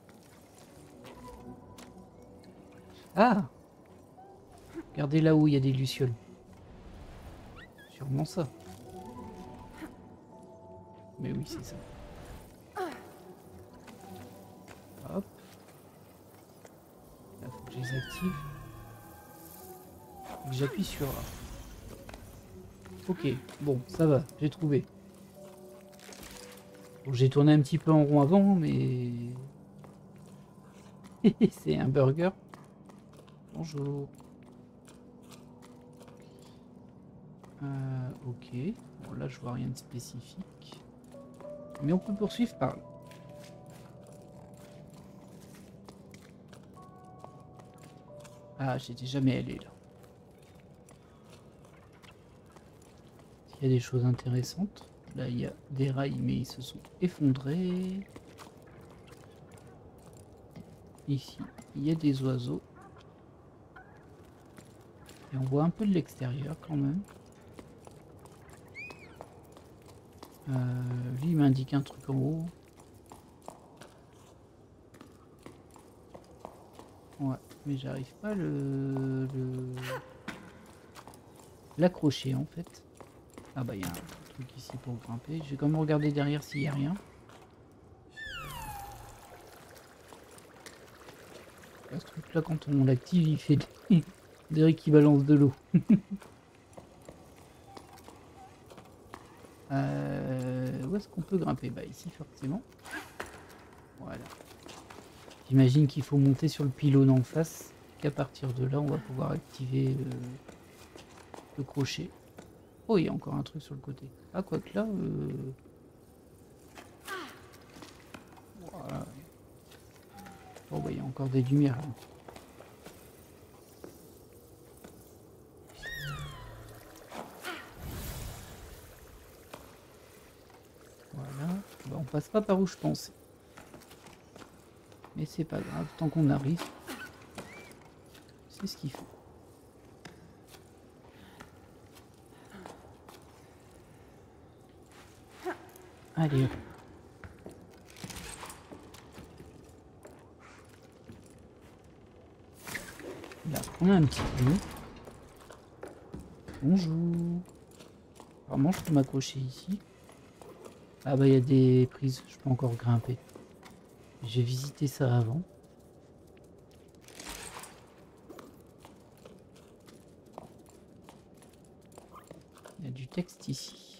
Ah! Regardez là où il y a des lucioles. Sûrement ça. Mais oui, c'est ça. Hop. Là, faut que je les active. Faut que j'appuie sur A. Ok, bon, ça va, j'ai trouvé. Bon, j'ai tourné un petit peu en rond avant, mais... c'est un burger. Bonjour. Euh, ok. Bon, là, je vois rien de spécifique. Mais on peut poursuivre par là. Ah, j'étais jamais allé là. Il y a des choses intéressantes. Là, il y a des rails, mais ils se sont effondrés. Ici, il y a des oiseaux. Et on voit un peu de l'extérieur quand même. Euh, lui, il m'indique un truc en haut. Ouais, mais j'arrive pas à le... le... l'accrocher en fait. Ah bah il y a un truc ici pour grimper. Je vais quand même regarder derrière s'il n'y a rien. Ce truc là, quand on l'active, il fait des, des qui balance de l'eau. euh, où est-ce qu'on peut grimper? Bah ici forcément. Voilà. J'imagine qu'il faut monter sur le pylône en face. Qu'à partir de là, on va pouvoir activer euh, le crochet. Oh, il y a encore un truc sur le côté. Ah, quoique là... Euh... Voilà. Oh, bah, il y a encore des lumières. Là. Voilà. Bah, on passe pas par où je pensais. Mais c'est pas grave, tant qu'on arrive. C'est ce qu'il faut. Allez, hop. Là, on a un petit peu. Bonjour. Apparemment, je peux m'accrocher ici. Ah bah, il y a des prises, je peux encore grimper. J'ai visité ça avant. Il y a du texte ici.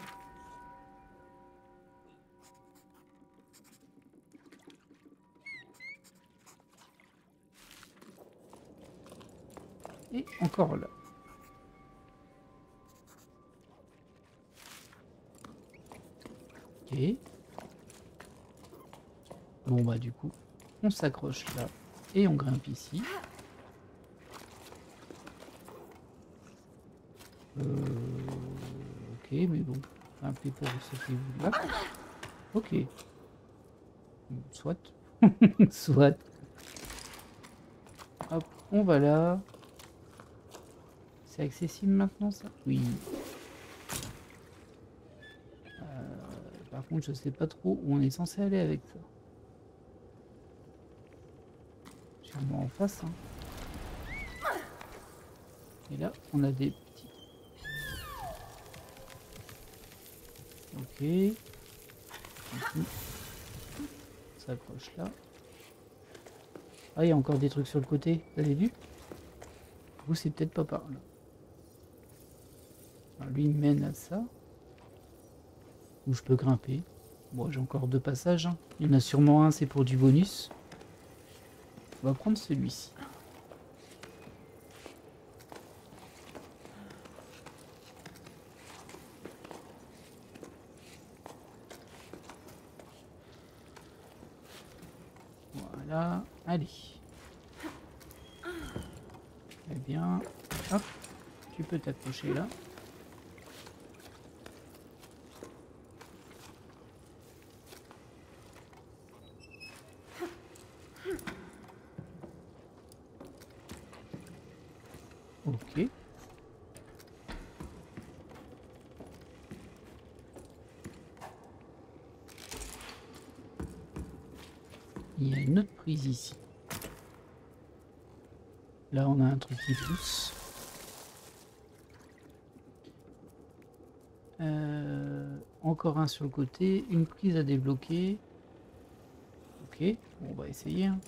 Et encore là. Ok. Bon bah du coup, on s'accroche là et on grimpe ici. Euh, ok, mais bon, grimper pour ce là. Ok. Soit. Soit. Hop, on va là. C'est accessible maintenant ça? Oui. Euh, par contre, je sais pas trop où on est censé aller avec ça. Sûrement en face. Hein. Et là, on a des petits. Ok. On s'accroche là. Ah, il y a encore des trucs sur le côté. Vous avez vu? Vous, c'est peut-être pas par là. Alors, lui, il mène à ça. Où je peux grimper. Bon, j'ai encore deux passages. Hein. Il y en a sûrement un, c'est pour du bonus. On va prendre celui-ci. Voilà. Allez. Très bien. Hop. Tu peux t'accrocher là. Ok. Il y a une autre prise ici. Là, on a un truc qui pousse. Euh, encore un sur le côté, une prise à débloquer. Ok, bon, on va essayer. Hein.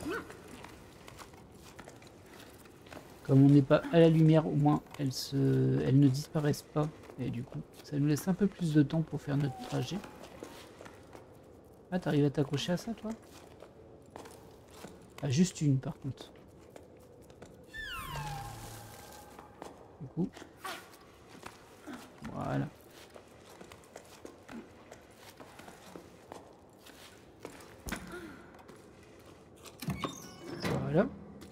Comme on n'est pas à la lumière, au moins elles, se... elles ne disparaissent pas. Et du coup, ça nous laisse un peu plus de temps pour faire notre trajet. Ah, t'arrives à t'accrocher à ça, toi? Ah, juste une, par contre. Du coup. Voilà. Voilà.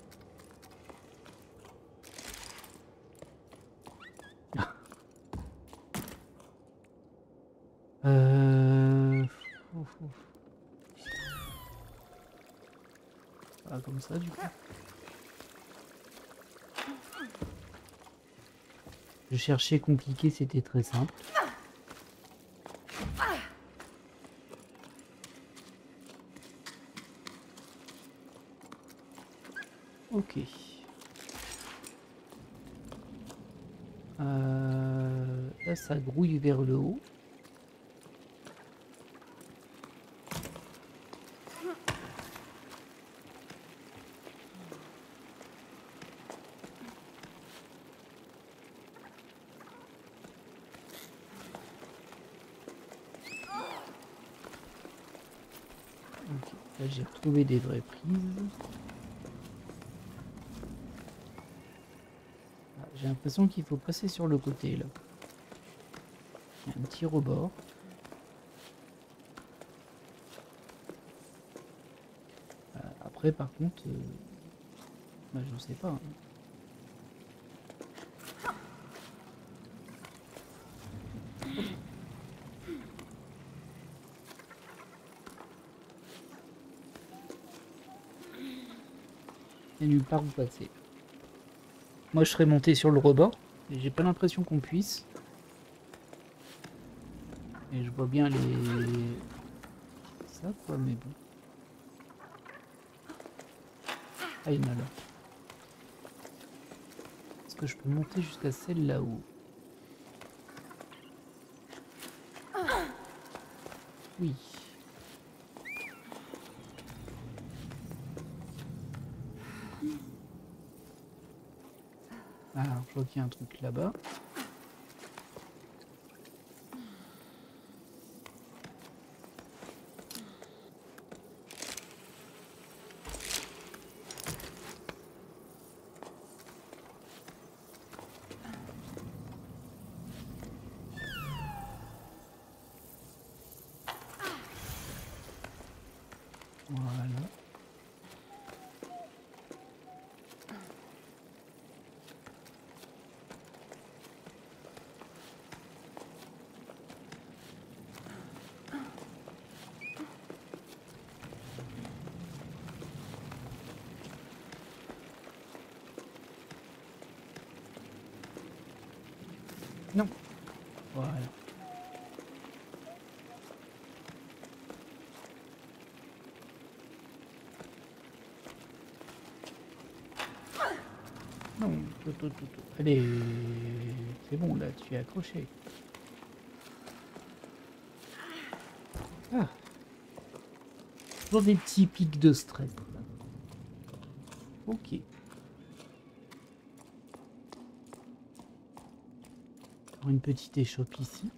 euh... Ah, comme ça, du coup. Je cherchais compliqué, c'était très simple. Ok. Euh, là, ça grouille vers le haut. Ok. Là, j'ai retrouvé des vraies prises. Ah, j'ai l'impression qu'il faut passer sur le côté, là. Il y a un petit rebord. Euh, après, par contre, euh, bah, je sais pas. Hein. Il n'y a nulle part où passer. Moi, je serais monté sur le rebord. Et j'ai pas l'impression qu'on puisse. Et je vois bien les... ça, quoi, mais bon. Ah, il y en a là. Est-ce que je peux monter jusqu'à celle là-haut? Oui. Alors, je vois qu'il y a un truc là-bas. Voilà. Non. Voilà. Non, tout, tout, tout, tout. Allez, c'est bon, là, tu es accroché. Ah. Toujours des petits pics de stress. Là. Ok. Encore une petite échoppe ici.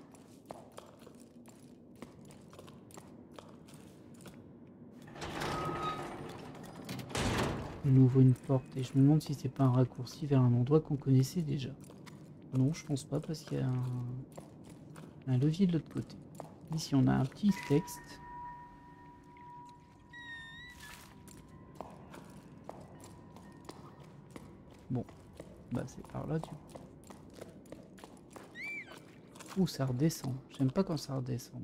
On ouvre une porte et je me demande si c'est pas un raccourci vers un endroit qu'on connaissait déjà. Non, je pense pas parce qu'il y a un, un levier de l'autre côté. Ici, on a un petit texte. Bon, bah c'est par là du coup. Ouh, ça redescend. J'aime pas quand ça redescend.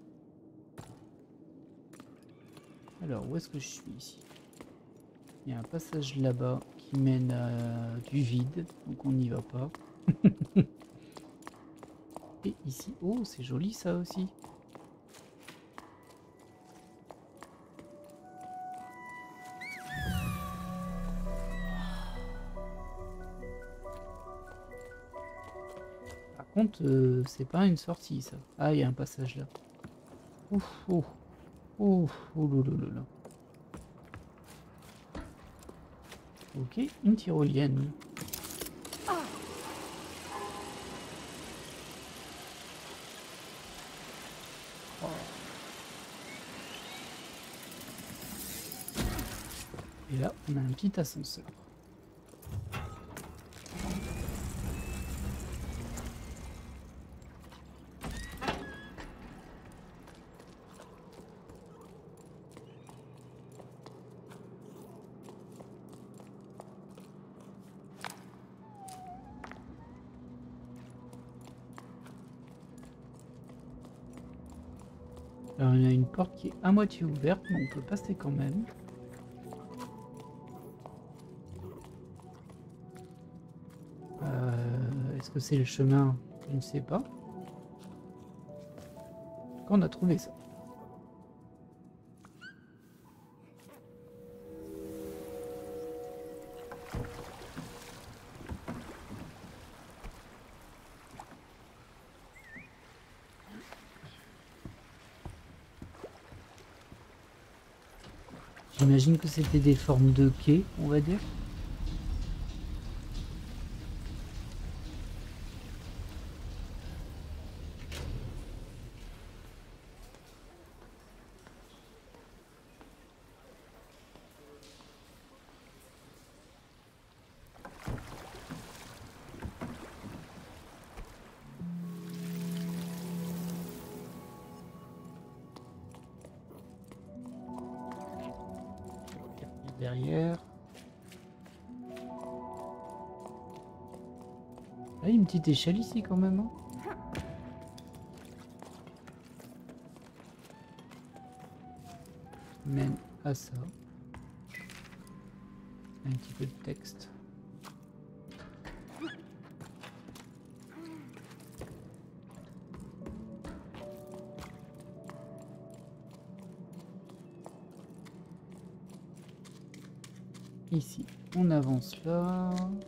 Alors, où est-ce que je suis ici? Il y a un passage là-bas qui mène à du vide, donc on n'y va pas. Et ici, oh, c'est joli ça aussi. contre, euh, c'est pas une sortie, ça. Ah, il y a un passage là. Ouf, ouf, ouf, oh là là là là. Ok, une tyrolienne. Oh. Et là, on a un petit ascenseur. Alors, il y a une porte qui est à moitié ouverte, mais on peut passer quand même. Euh, Est-ce que c'est le chemin? Je ne sais pas. Quand on a trouvé ça. J'imagine que c'était des formes de quais, on va dire. Derrière. Ah, il y a une petite échelle ici quand même. Hein. Mène à ça. Un petit peu de texte. Ici, on avance là.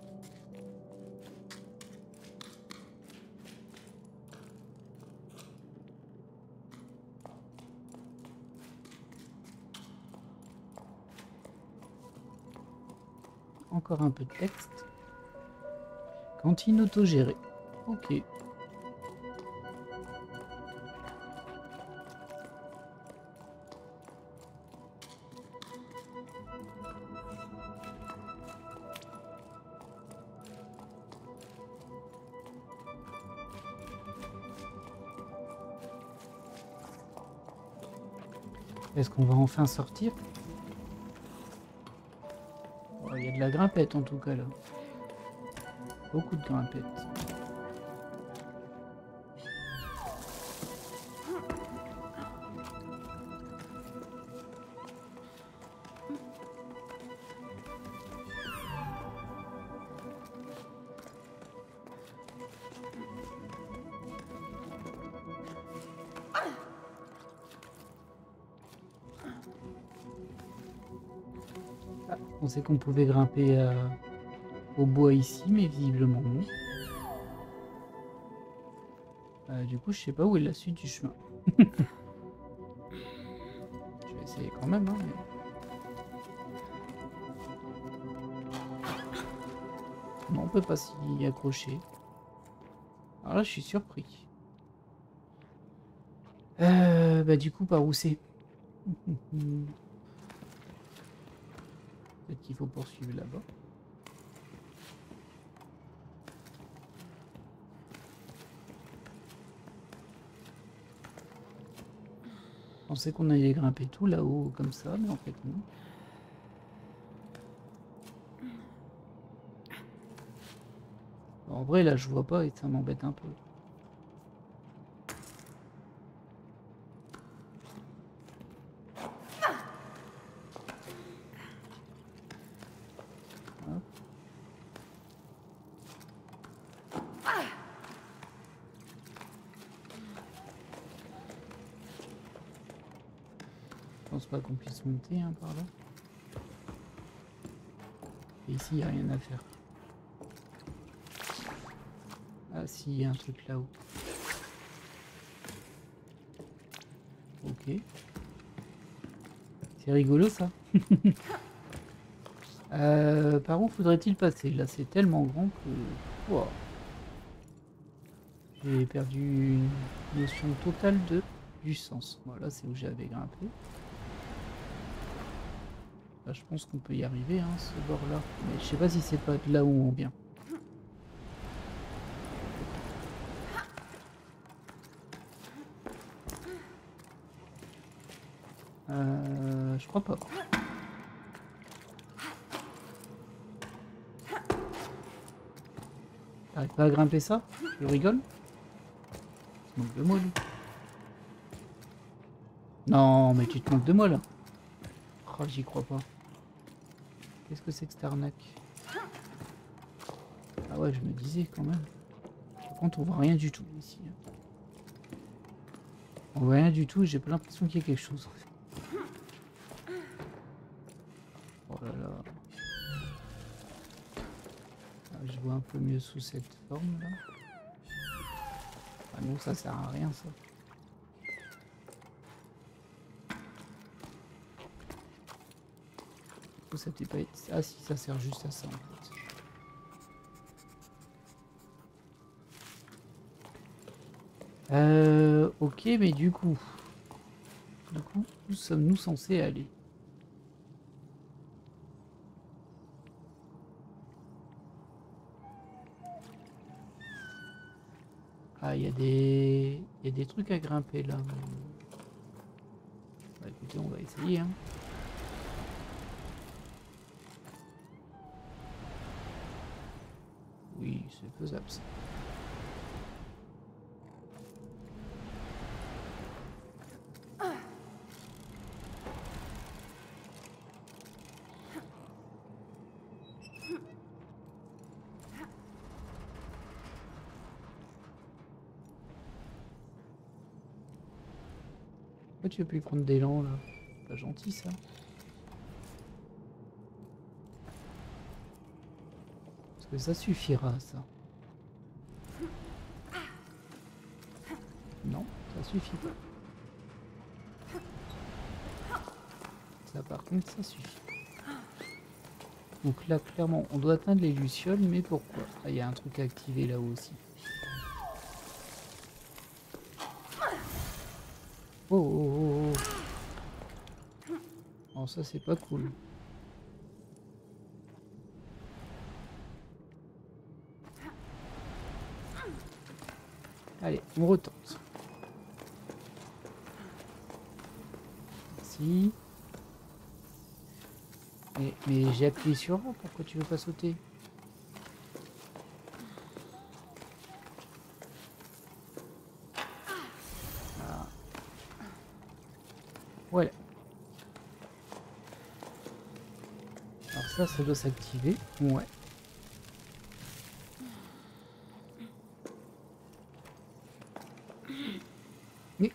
Encore un peu de texte. Cantine autogérée. Ok. Est-ce qu'on va enfin sortir? Oh, il y a de la grimpette en tout cas là. Beaucoup de grimpettes. Ah, on sait qu'on pouvait grimper euh, au bois ici, mais visiblement non. Euh, du coup, je sais pas où est la suite du chemin. Je vais essayer quand même, hein, mais... Non, on peut pas s'y accrocher. Alors là, je suis surpris. Euh, bah du coup, par où c'est? Peut-être qu'il faut poursuivre là-bas. Je pensais qu'on allait grimper tout là-haut comme ça, mais en fait non. En vrai, là, je vois pas et ça m'embête un peu. Hop. Je pense pas qu'on puisse monter hein, par là. Et ici, il n'y a rien à faire. Ah si, il y a un truc là-haut. Ok. C'est rigolo ça. euh, par où faudrait-il passer? Là c'est tellement grand que... Wow. J'ai perdu une notion totale de du sens. Voilà, c'est où j'avais grimpé. Là, je pense qu'on peut y arriver, hein, ce bord-là. Mais je sais pas si c'est pas de là où on vient. Euh, je crois pas. T'arrives pas à grimper ça? Tu rigoles? Tu te moques de moi, lui. Non, mais tu te moques de moi, là. Oh, j'y crois pas. Qu'est-ce que c'est que cette arnaque? Ah ouais, je me disais quand même. Par contre, on voit rien du tout ici. On voit rien du tout et j'ai pas l'impression qu'il y ait quelque chose. Oh là là. Ah, je vois un peu mieux sous cette forme là. Ah non, ça sert à rien ça. Oh, ça peut pas être... Ah si, ça sert juste à ça en fait. Euh, ok, mais du coup... Du coup, où sommes-nous censés aller? Ah, il y a des... Il y a des trucs à grimper là. Bah écoutez, on va essayer, hein. Oui, c'est faisable ça. Pourquoi tu veux plus prendre d'élan là? Pas gentil ça. Parce que ça suffira ça. Non, ça suffit pas. Ça par contre ça suffit. Donc là clairement on doit atteindre les lucioles, mais pourquoi? Ah, il y a un truc à activer là-haut aussi. Oh oh oh oh. Oh ça c'est pas cool. Allez, on retente. Merci. Mais, mais j'ai appuyé sur A, pourquoi tu veux pas sauter? Ah. Voilà. Alors ça, ça doit s'activer. Ouais. Mais...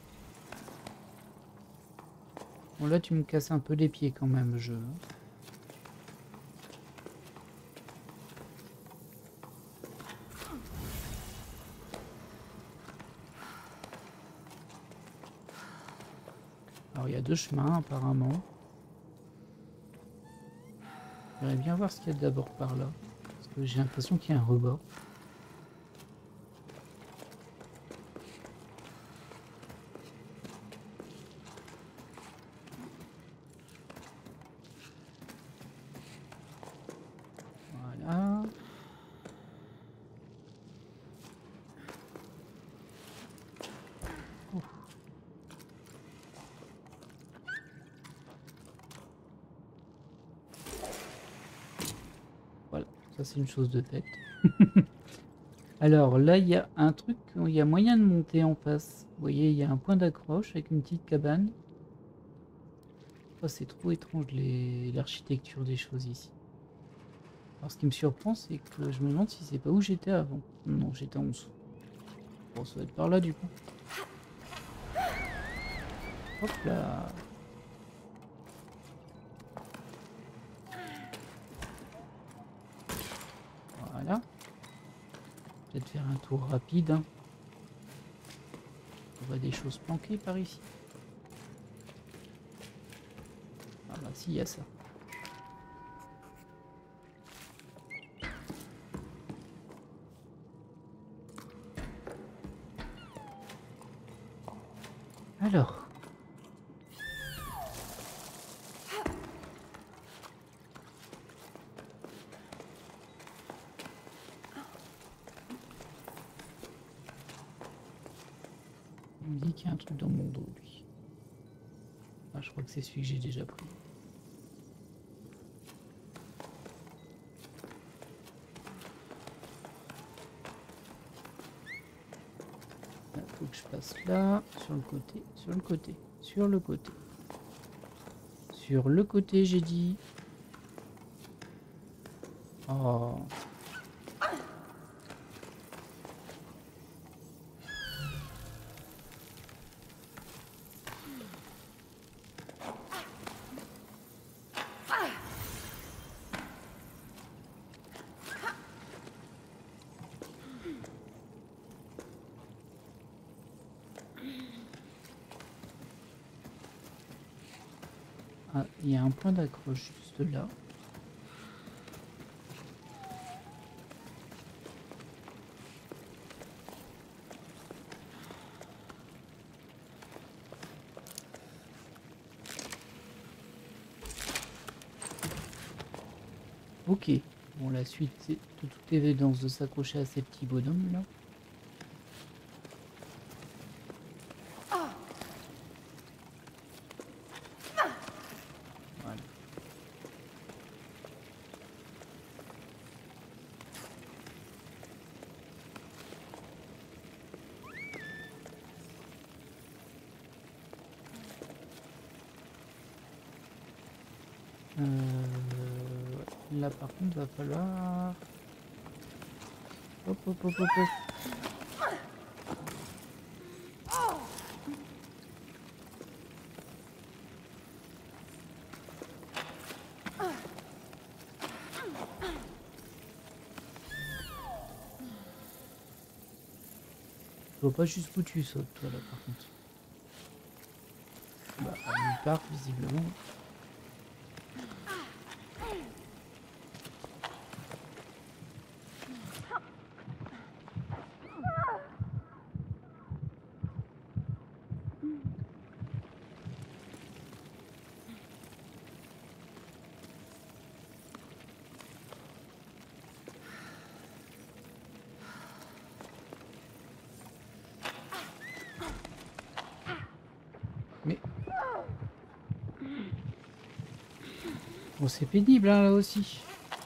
Bon là, tu me casses un peu les pieds quand même, je... Alors il y a deux chemins apparemment. J'aimerais bien voir ce qu'il y a d'abord par là. Parce que j'ai l'impression qu'il y a un rebord. Voilà. Ouf. Voilà, ça c'est une chose de faite. Alors là, il y a un truc, il y a moyen de monter en face. Vous voyez, il y a un point d'accroche avec une petite cabane. Oh, c'est trop étrange l'architecture des choses ici. Alors ce qui me surprend, c'est que je me demande si c'est pas où j'étais avant. Non, j'étais en dessous. Bon, ça va être par là du coup. Hop là. Voilà. Peut-être faire un tour rapide. Hein. On voit des choses planquées par ici. Ah bah si, il y a ça. Alors. Il me dit qu'il y a un truc dans mon dos, lui. Ah, je crois que c'est celui que j'ai déjà pris. Il faut que je passe là, sur le côté, sur le côté, sur le côté. Sur le côté, j'ai dit. Oh. Ah, il y a un point d'accroche juste là. Ok, bon la suite c'est de toute évidence de s'accrocher à ces petits bonhommes là. Voilà. Euh... Là par contre va falloir... Hop hop hop hop hop. Je vois pas jusqu'où tu sautes toi là par contre. Bah nulle part visiblement. Mais... Bon c'est pénible hein, là aussi.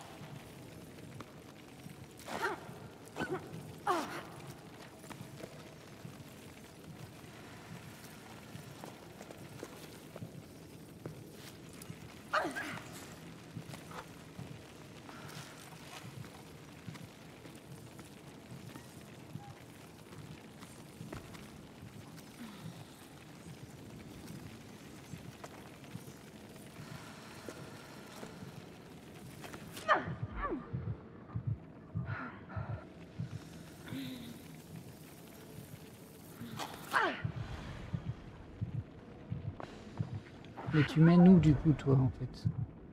Mais tu mènes où du coup toi en fait?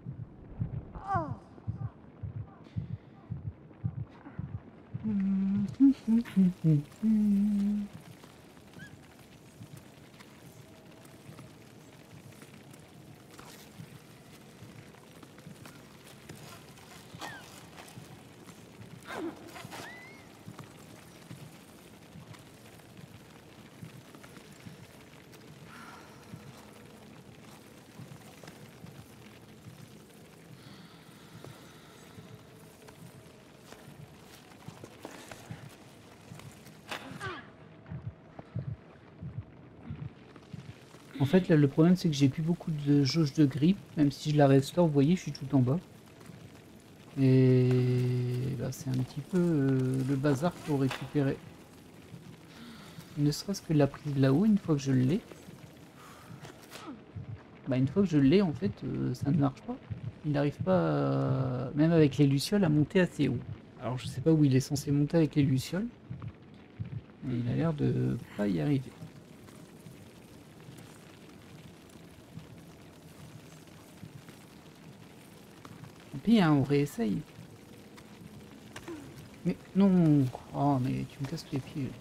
En fait là le problème c'est que j'ai plus beaucoup de jauge de grippe, même si je la restaure, vous voyez je suis tout en bas. Et bah, c'est un petit peu euh, le bazar pour récupérer. Ne serait-ce que la prise là-haut, une fois que je l'ai. Bah une fois que je l'ai en fait euh, ça ne marche pas. Il n'arrive pas, à... même avec les lucioles, à monter assez haut. Alors je sais pas où il est censé monter avec les lucioles. Mais il a l'air de pas y arriver. Tant pis, hein, on réessaye. Mais non. Oh mais tu me casses les pieds.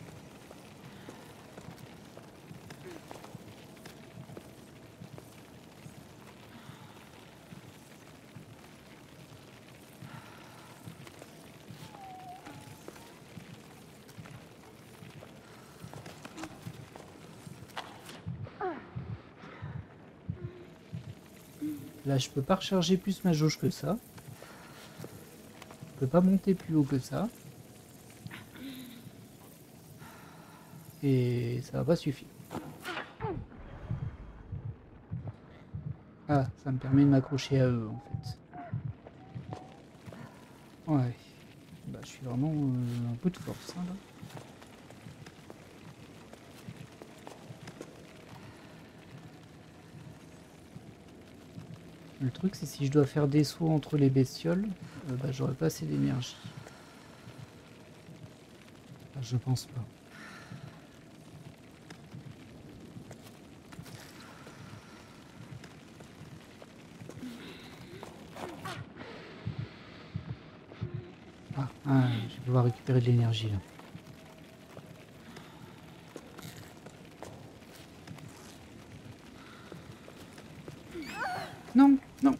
Là, je peux pas recharger plus ma jauge que ça. Je peux pas monter plus haut que ça. Et ça va pas suffire. Ah, ça me permet de m'accrocher à eux, en fait. Ouais. Bah, je suis vraiment euh, un peu de force, hein, là. Le truc, c'est si je dois faire des sauts entre les bestioles, euh, bah, j'aurai pas assez d'énergie. Enfin, je pense pas. Ah, ah, je vais pouvoir récupérer de l'énergie là. Non, non.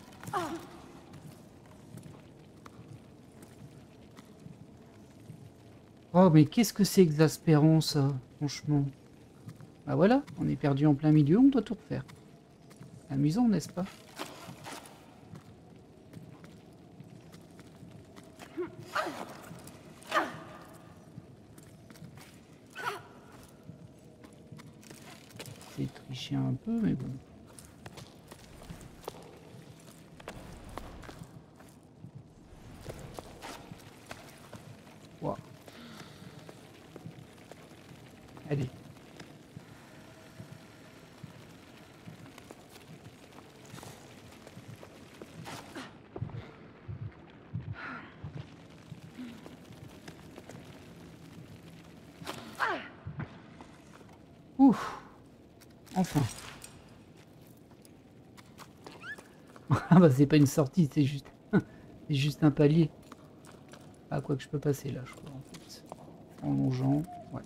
Oh, mais qu'est-ce que c'est exaspérant ça, franchement. Bah voilà, on est perdu en plein milieu, on doit tout refaire. Amusant, n'est-ce pas? C'est tricher un peu, mais bon. Wow. Allez. Ouf. Enfin. Ah bah c'est pas une sortie, c'est juste... c'est juste un palier. Ah, quoi que je peux passer là, je crois, en fait. En longeant, ouais.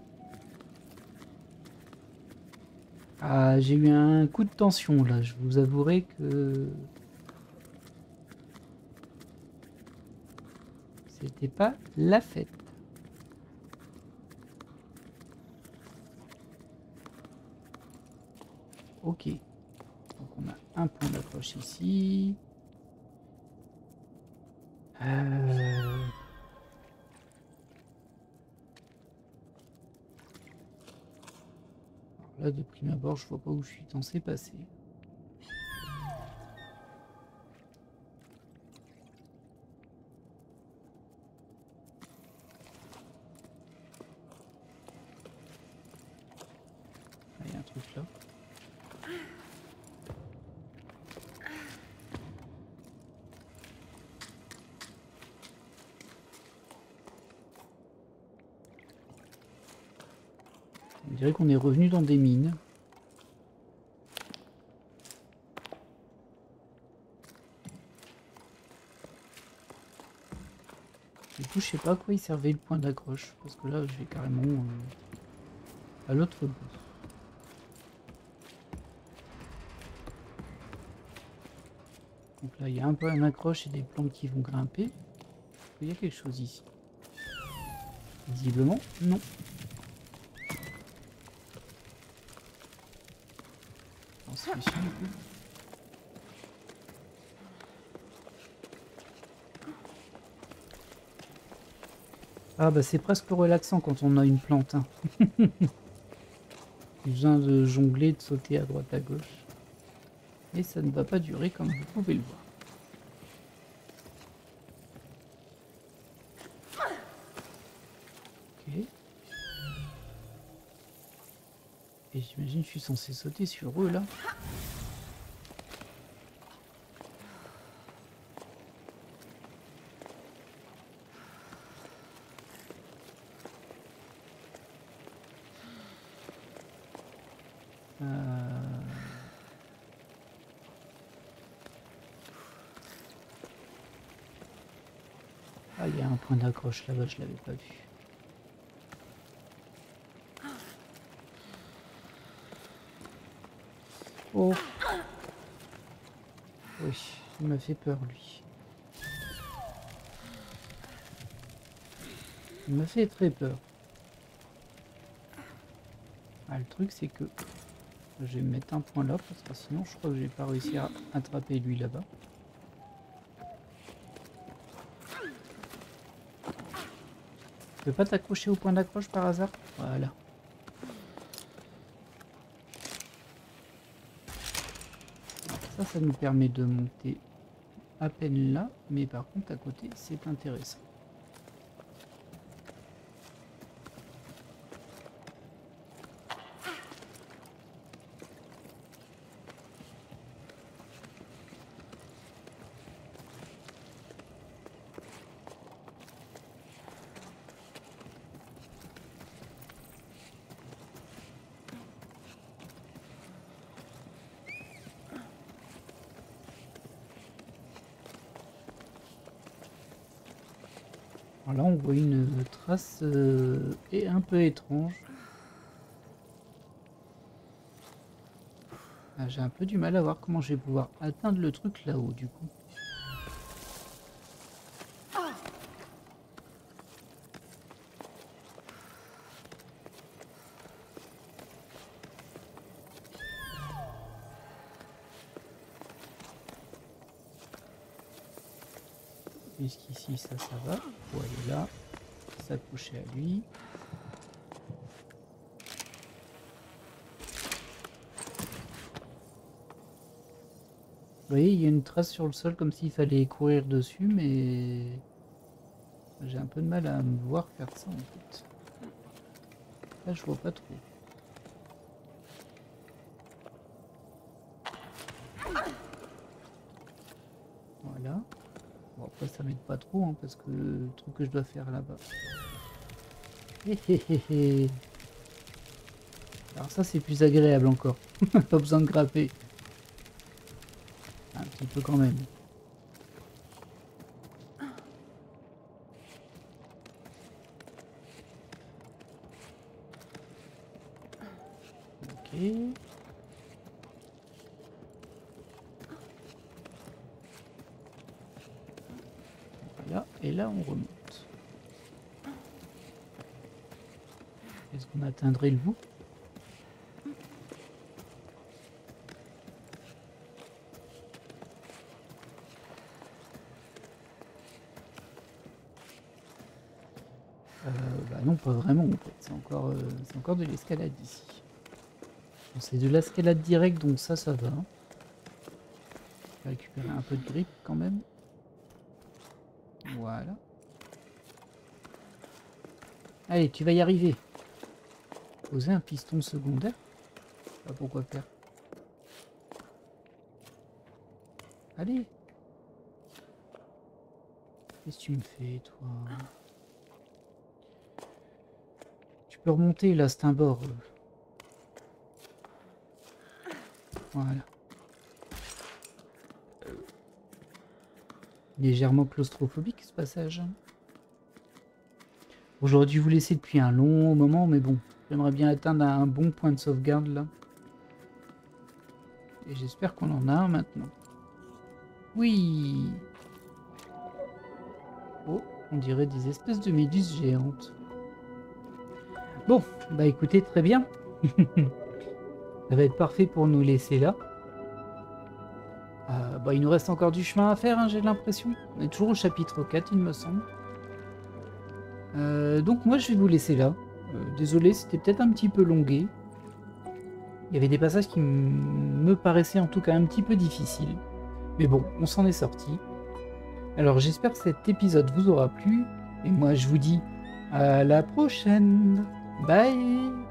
Ah, j'ai eu un coup de tension là, je vous avouerai que... c'était pas la fête. Ok. Donc on a un point d'accroche ici. Euh... Là, de prime abord, je vois pas où je suis censé passer. Ah, il y a un truc là. On dirait qu'on est revenu dans des mines. Du coup, je sais pas à quoi il servait le point d'accroche. Parce que là, je vais carrément euh, à l'autre bout. Donc là, il y a un point d'accroche et des plantes qui vont grimper. Il y a quelque chose ici. Visiblement, non. Transmission, du coup. Ah bah c'est presque relaxant quand on a une plante. Hein. Besoin de jongler, de sauter à droite à gauche. Et ça ne va pas durer comme vous pouvez le voir. Ok. Et j'imagine que je suis censé sauter sur eux là. Euh... Ah, il y a un point d'accroche là-bas, je l'avais pas vu. Oh. Oui, il m'a fait peur lui. Il m'a fait très peur. Ah, le truc c'est que je vais mettre un point là parce que sinon je crois que j'ai pas réussi à attraper lui là-bas. Tu peux pas t'accrocher au point d'accroche par hasard? Voilà. Ça, ça nous permet de monter à peine là, mais par contre à côté c'est intéressant. Alors là on voit une trace euh, et un peu étrange. Ah, j'ai un peu du mal à voir comment je vais pouvoir atteindre le truc là-haut du coup. Jusqu'ici ça ça va. Faut aller là, s'accrocher à lui. Vous voyez, il y a une trace sur le sol comme s'il fallait courir dessus, mais j'ai un peu de mal à me voir faire ça en fait. Là je vois pas trop. Voilà. Bon après ça m'aide pas trop hein, parce que le truc que je dois faire là-bas. Alors ça c'est plus agréable encore. Pas besoin de grapper. Un petit peu quand même. Ok. Voilà, et là on remonte. Est-ce qu'on atteindrait le bout? Euh, bah non, pas vraiment en fait, c'est encore, euh, c'est encore de l'escalade ici. Bon, c'est de l'escalade directe, donc ça, ça va. Je vais récupérer un peu de grip quand même. Voilà. Allez, tu vas y arriver. Poser un piston secondaire. Pas pourquoi faire. Allez. Qu'est-ce que tu me fais, toi? Tu peux remonter, là, c'est un bord. Voilà. Légèrement claustrophobique, ce passage. J'aurais dû vous laisser depuis un long moment, mais bon, j'aimerais bien atteindre un bon point de sauvegarde, là. Et j'espère qu'on en a un maintenant. Oui. Oh, on dirait des espèces de méduses géantes. Bon, bah écoutez, très bien. Ça va être parfait pour nous laisser là. Euh, bah, il nous reste encore du chemin à faire, hein, j'ai l'impression. On est toujours au chapitre quatre, il me semble. Euh, donc moi, je vais vous laisser là. Euh, désolé, c'était peut-être un petit peu longué. Il y avait des passages qui me paraissaient en tout cas un petit peu difficiles. Mais bon, on s'en est sorti. Alors j'espère que cet épisode vous aura plu. Et moi, je vous dis à la prochaine. Bye!